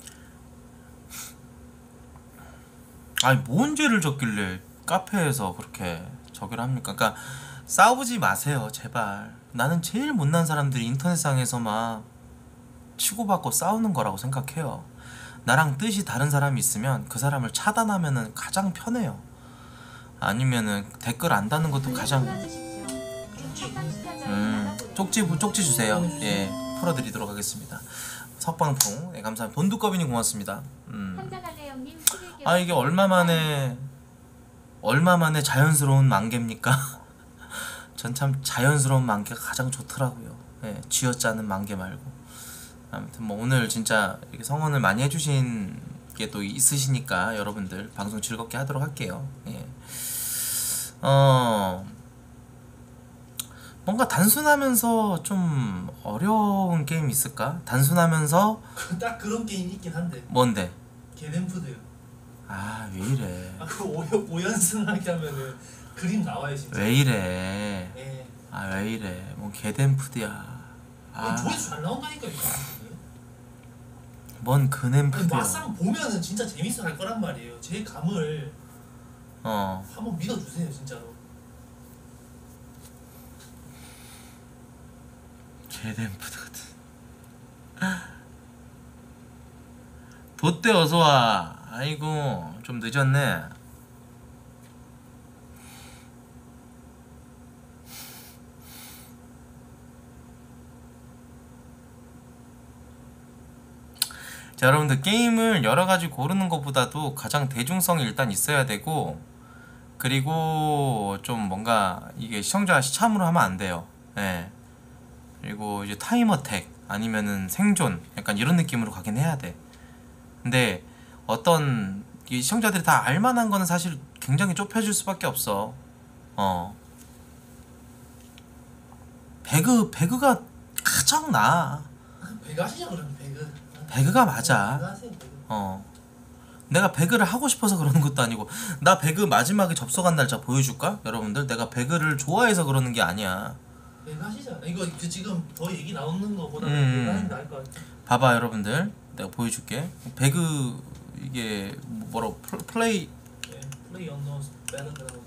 아니 뭔 죄를 졌길래 카페에서 그렇게 저기를 합니까? 그러니까 싸우지 마세요 제발. 나는 제일 못난 사람들이 인터넷상에서 막 치고받고 싸우는 거라고 생각해요. 나랑 뜻이 다른 사람이 있으면 그 사람을 차단하면은 가장 편해요. 아니면은 댓글 안 다는 것도 가장 음 쪽지 쪽지 주세요. 예 풀어드리도록 하겠습니다. 석방풍 네 감사합니다. 돈두꺼비님 고맙습니다. 음. 아 이게 얼마 만에 얼마 만에 자연스러운 만개입니까? 전 참 자연스러운 만개가 가장 좋더라고요. 예, 쥐어짜는 만개 말고. 아무튼 뭐 오늘 진짜 이렇게 성원을 많이 해주신 게 또 있으시니까 여러분들 방송 즐겁게 하도록 할게요. 예. 어 뭔가 단순하면서 좀 어려운 게임 있을까? 단순하면서 딱 그런 게임 있긴 한데. 뭔데? 게덴푸드요. 아 왜 이래? 아 그 오연승하게 하면은 그림 나와요 진짜. 왜 이래? 예. 아 왜 이래? 뭐 개덴푸드야. 아. 조회수 잘 나온다니까요. 뭔 그nem푸드야. 막상 보면은 진짜 재밌어 할 거란 말이에요. 제 감을 어. 한번 믿어주세요 진짜로. 개덴푸드 같은. 돛대 어서와. 아이고 좀 늦었네. 자 여러분들 게임을 여러가지 고르는 것보다도 가장 대중성이 일단 있어야 되고 그리고 좀 뭔가 이게 시청자가 시참으로 하면 안 돼요. 예. 그리고 이제 타임어택 아니면은 생존 약간 이런 느낌으로 가긴 해야 돼. 근데 어떤 이 시청자들이 다 알만한 거는 사실 굉장히 좁혀질 수밖에 없어. 어. 배그 배그가 가장 나아. 배그 하시죠 그러면 배그. 배그가 맞아. 배그 하세요 배그. 어. 내가 배그를 하고 싶어서 그러는 것도 아니고 나 배그 마지막에 접속한 날짜 보여줄까? 여러분들 내가 배그를 좋아해서 그러는 게 아니야. 배그 하시잖아. 이거 그 지금 더 얘기 나오는 거보다 음. 배그 하는 게 나을 것 같아. 봐봐 여러분들 내가 보여줄게. 배그 이게 뭐라고 플- 플레이 네, 플레이 언노 배틀그라운드.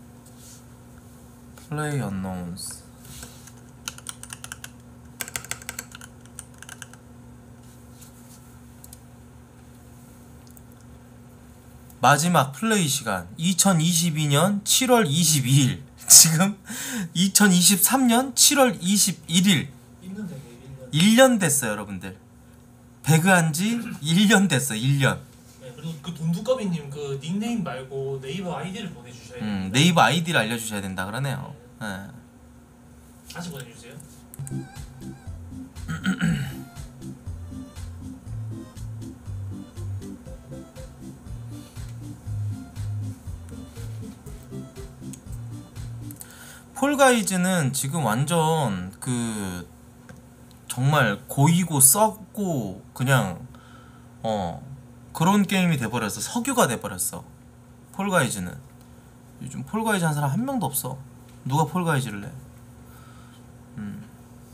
플레이 언노운스 마지막 플레이 시간 이천이십이 년 칠월 이십이일 지금 이천이십삼 년 칠월 이십일 일 있는데 일 년. 일 년 됐어요 여러분들. 배그한 지 일 년 됐어. 일 년. 네, 그리고 그 돈두꺼비님 그 닉네임 말고 네이버 아이디를 보내주셔야 돼요. 음, 네이버 아이디를 알려주셔야 된다 그러네요. 예. 다시 보내주세요. 폴가이즈는 지금 완전 그 정말 고이고 썩고 그냥 어 그런 게임이 돼버렸어. 석유가 돼버렸어. 폴가이즈는 요즘 폴가이즈 한 사람 한 명도 없어. 누가 폴가이즈를 해? 음.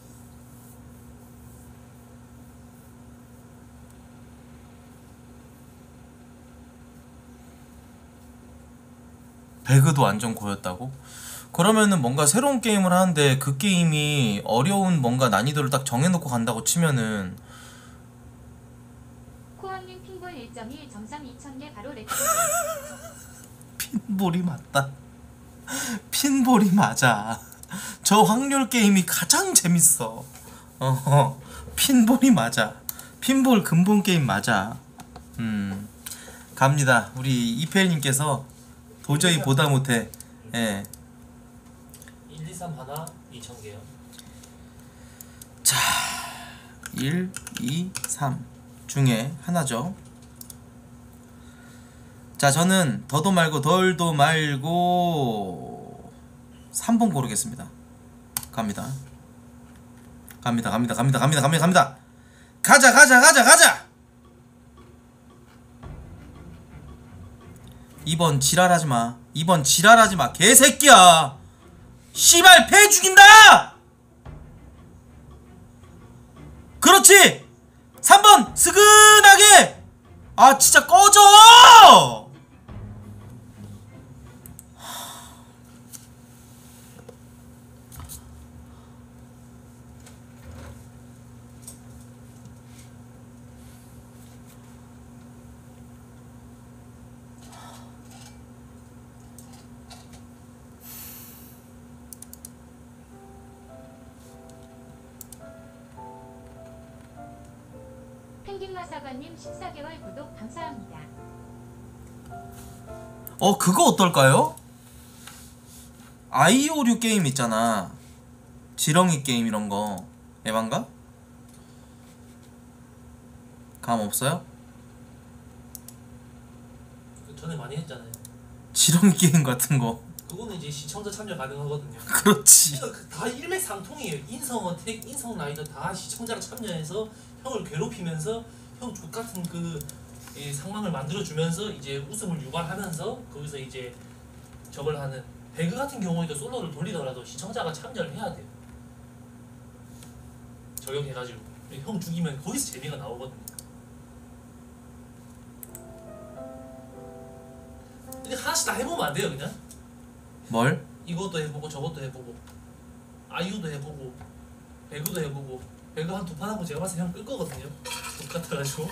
배그도 완전 고였다고? 그러면은 뭔가 새로운 게임을 하는데 그 게임이 어려운 뭔가 난이도를 딱 정해놓고 간다고 치면은 코어님 핑볼 일 점 일 점삼 이천 개 바로 레트. 핀볼이 맞다. 핀볼이 맞아. 저 확률 게임이 가장 재밌어. 어, 핀볼이 맞아. 핀볼 근본 게임 맞아. 음, 갑니다. 우리 이페일님께서 도저히 보다 못해. 예. 일, 이, 삼 하나 이천 개요. 자, 일, 이, 삼 중에 하나죠. 자, 저는 더도 말고 덜도 말고 삼 번 고르겠습니다. 갑니다. 갑니다. 갑니다. 갑니다. 갑니다. 갑니다. 갑니다. 가자, 가자, 가자, 가자. 이번 지랄하지 마. 이번 지랄하지 마. 개새끼야. 씨발 배 죽인다. 그렇지. 삼 번 스근하게. 아 진짜 꺼져. 펭귄마사관님 십사 개월 구독 감사합니다. 어 그거 어떨까요? 아이오류 게임 있잖아. 지렁이 게임 이런거 에반가? 감 없어요? 그 전에 많이 했잖아요. 지렁이 게임 같은거. 그거는 이제 시청자 참여 가능하거든요. 그렇지. 그 다 일맥상통이에요. 인성 어택, 인성 라이더 다 시청자가 참여해서 형을 괴롭히면서 형 족같은 그 이 상황을 만들어주면서 이제 웃음을 유발하면서 거기서 이제 저걸 하는 배그 같은 경우에도 솔로를 돌리더라도 시청자가 참여를 해야 돼요. 저격해가지고 형 죽이면 거기서 재미가 나오거든요. 근데 하나씩 다 해보면 안 돼요 그냥? 뭘? 이것도 해보고 저것도 해보고 아이유도 해보고 배그도 해보고 배그 한 두 판 하고 제가 봤을 때 형 끌 거거든요. 똑같아가지고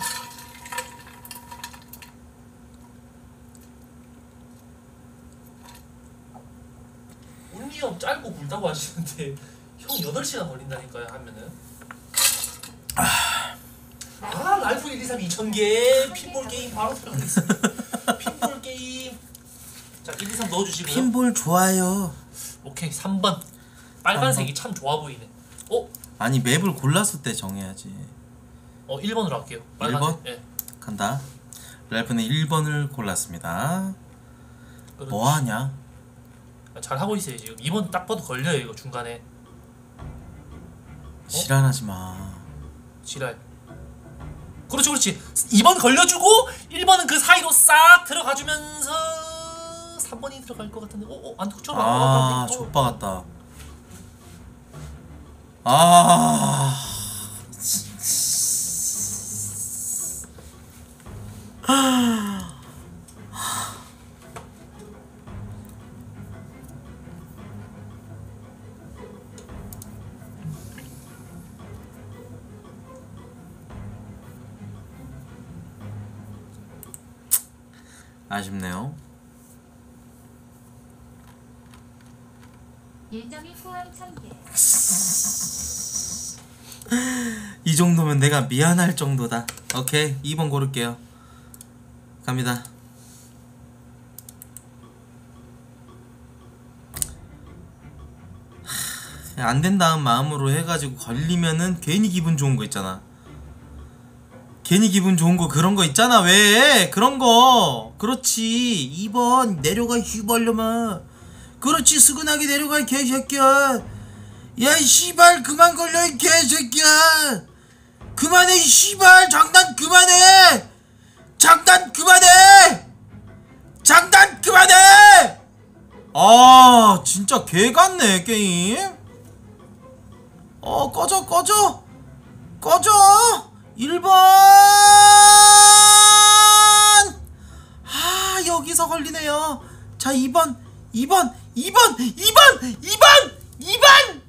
운리업 짧고 굵다고 하시는데 형 여덟 시간 걸린다니까요 하면은. 아 라이프 일, 이, 삼 이천 개 핀볼 게임 바로 들어가겠습니다. 핀볼 게임 자 일, 이, 삼 넣어주시고요. 핀볼 좋아요. 오케이 삼 번 빨간색이 참 좋아 보이네. 어? 아니 맵을 골랐을 때 정해야지. 어 일 번으로 할게요. 일 번? 예. 간다. 랄프는 일 번을 골랐습니다. 그렇지. 뭐하냐? 잘 하고 있어요 지금. 이 번 딱 봐도 걸려요 이거 중간에. 지랄하지 마. 지랄. 그렇지 그렇지. 이 번 걸려주고 일 번은 그 사이로 싹 들어가주면서 삼 번이 들어갈 것 같은데. 어어 안 툭쳐라. 아, 족바 같다. 아. 아쉽네요. 일점이 포함 천 개. 이 정도면 내가 미안할 정도다. 오케이, 이 번 고를게요. 갑니다. 안 된다는 마음으로 해가지고 걸리면은 괜히 기분 좋은 거 있잖아. 괜히 기분 좋은 거 그런 거 있잖아. 왜 그런 거. 그렇지. 이 번 내려가 휘발려마. 그렇지. 스근하게 내려가 이 개새끼야. 야 이 씨발 그만 걸려 이 개새끼야. 그만해 이 씨발. 장난 그만해. 장난 그만해. 장난 그만해. 아 진짜 개같네 게임. 어 꺼져 꺼져 꺼져. 일 번. 아 여기서 걸리네요. 자 이 번 이 번 이 번 이 번 이 번 이 번.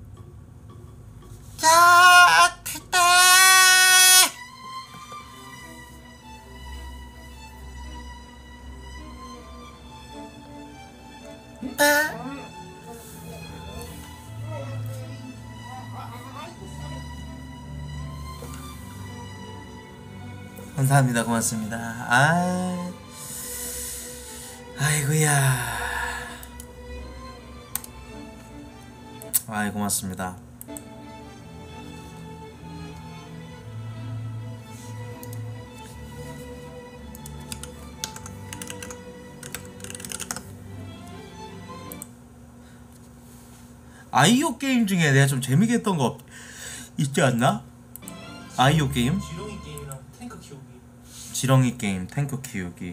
자 됐다. 아. 감사합니다. 고맙습니다. 아, 아이고야. 아이 고맙습니다. 아이오 게임 중에 내가 좀 재밌게 했던 거 있지 않나? 아이오 게임? 지렁이 게임이랑 탱크 키우기. 지렁이 게임, 탱크 키우기.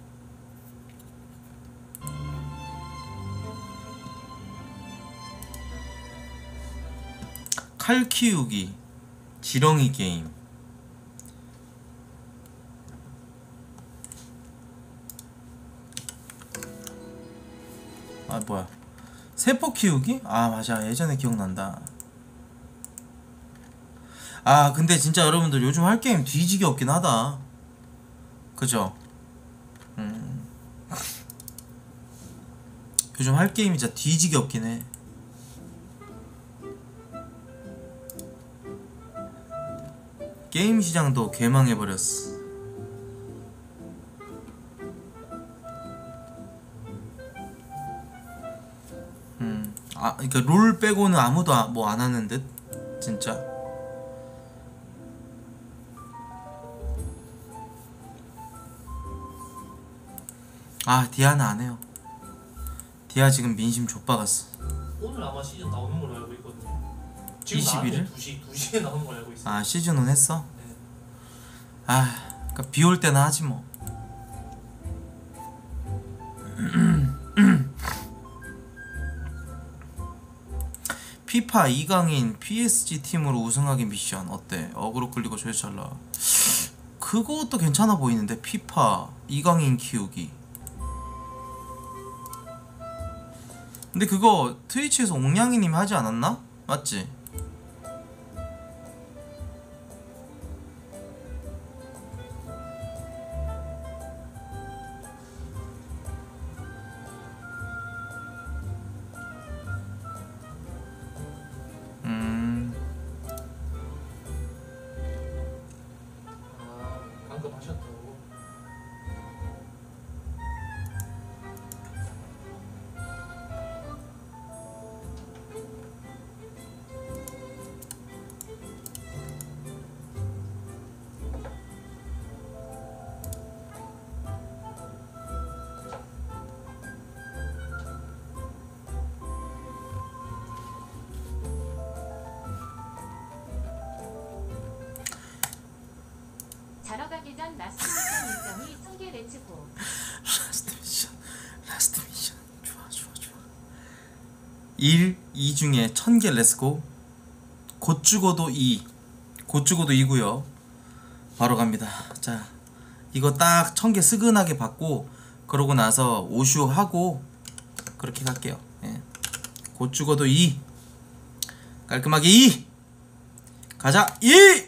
칼 키우기. 지렁이 게임. 아 뭐야. 세포 키우기? 아 맞아. 예전에 기억난다. 아 근데 진짜 여러분들 요즘 할 게임 뒤지게 없긴 하다. 그죠? 음. 요즘 할 게임이 진짜 뒤지게 없긴 해. 게임 시장도 개망해버렸어. 음. 아 그니까 롤 빼고는 아무도 뭐 안 하는 듯? 진짜? 아 디아는 안 해요. 디아 지금 민심 좆박았어. 오늘 아마 시즌 나오는 걸로 알고 있거든요. 지금 이십일 일? 두 시 두 시에 나오는 걸로 알고 있어요. 아 시즌은 했어? 네. 아 그니까 비 올 때나 하지 뭐. 피파 이강인 피에스지 팀으로 우승하기 미션 어때? 어그로 끌리고 조회수 잘 나와. 그것도 괜찮아 보이는데. 피파 이강인 키우기. 근데 그거 트위치에서 옹냥이님 하지 않았나? 맞지? 음... 아 방금 하셨다고. 자러 가기 전 라스트 미션 일점이 천 개 레츠고. 라스트 미션 라스트 미션 좋아 좋아 좋아. 일, 이 중에 천 개 렛츠고. 곧 죽어도 이. 곧 죽어도 이고요. 바로 갑니다. 자 이거 딱 천 개 스근하게 받고 그러고 나서 오슈 하고 그렇게 갈게요. 예. 곧 죽어도 이. 깔끔하게 이. 가자 이.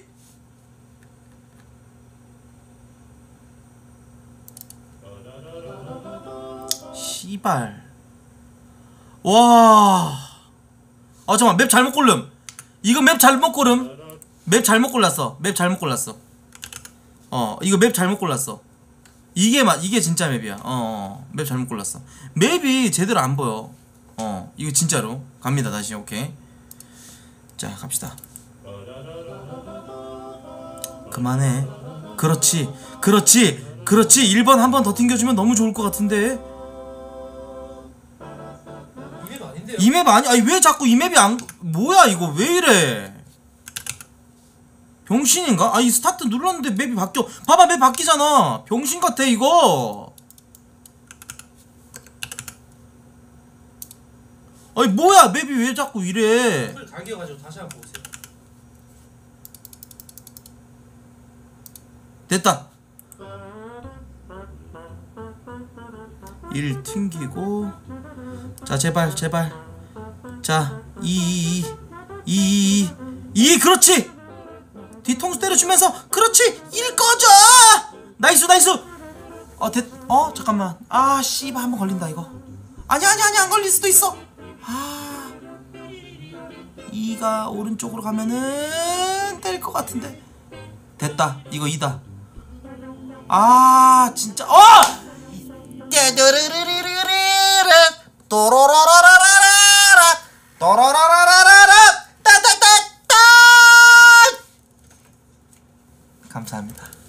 씨발. 와. 아 잠깐만 맵 잘못 고름. 이거 맵 잘못 고름. 맵 잘못 골랐어. 맵 잘못 골랐어. 어 이거 맵 잘못 골랐어. 이게 맞 이게 진짜 맵이야. 어, 어 맵 잘못 골랐어. 맵이 제대로 안 보여. 어 이거 진짜로 갑니다 다시. 오케이 자 갑시다. 그만해. 그렇지 그렇지 그렇지. 일 번 한 번 더 튕겨주면 너무 좋을 것 같은데. 이맵 아닌데요? 이 맵 아니 아니 왜 자꾸 이 맵이 안 뭐야 이거 왜 이래. 병신인가? 아 이 스타트 눌렀는데 맵이 바뀌어. 봐봐 맵 바뀌잖아. 병신 같아 이거. 아니 뭐야 맵이 왜 자꾸 이래. 맵을 갈겨가지고 다시 한번 보세요. 됐다. 일 튕기고 자 제발 제발 자 이 이 이 그렇지. 뒤통수 때려주면서 그렇지. 일 꺼져. 나이스 나이스. 어 됐.. 어 잠깐만. 아 씨발 한번 걸린다 이거. 아니 아니 아니 안 걸릴 수도 있어. 아 이가 오른쪽으로 가면은 될 것 같은데. 됐다 이거 이다. 아 진짜 어! 떼르르르르르르 또로로로로로로로 또로로로로로로 따따따따. 감사합니다.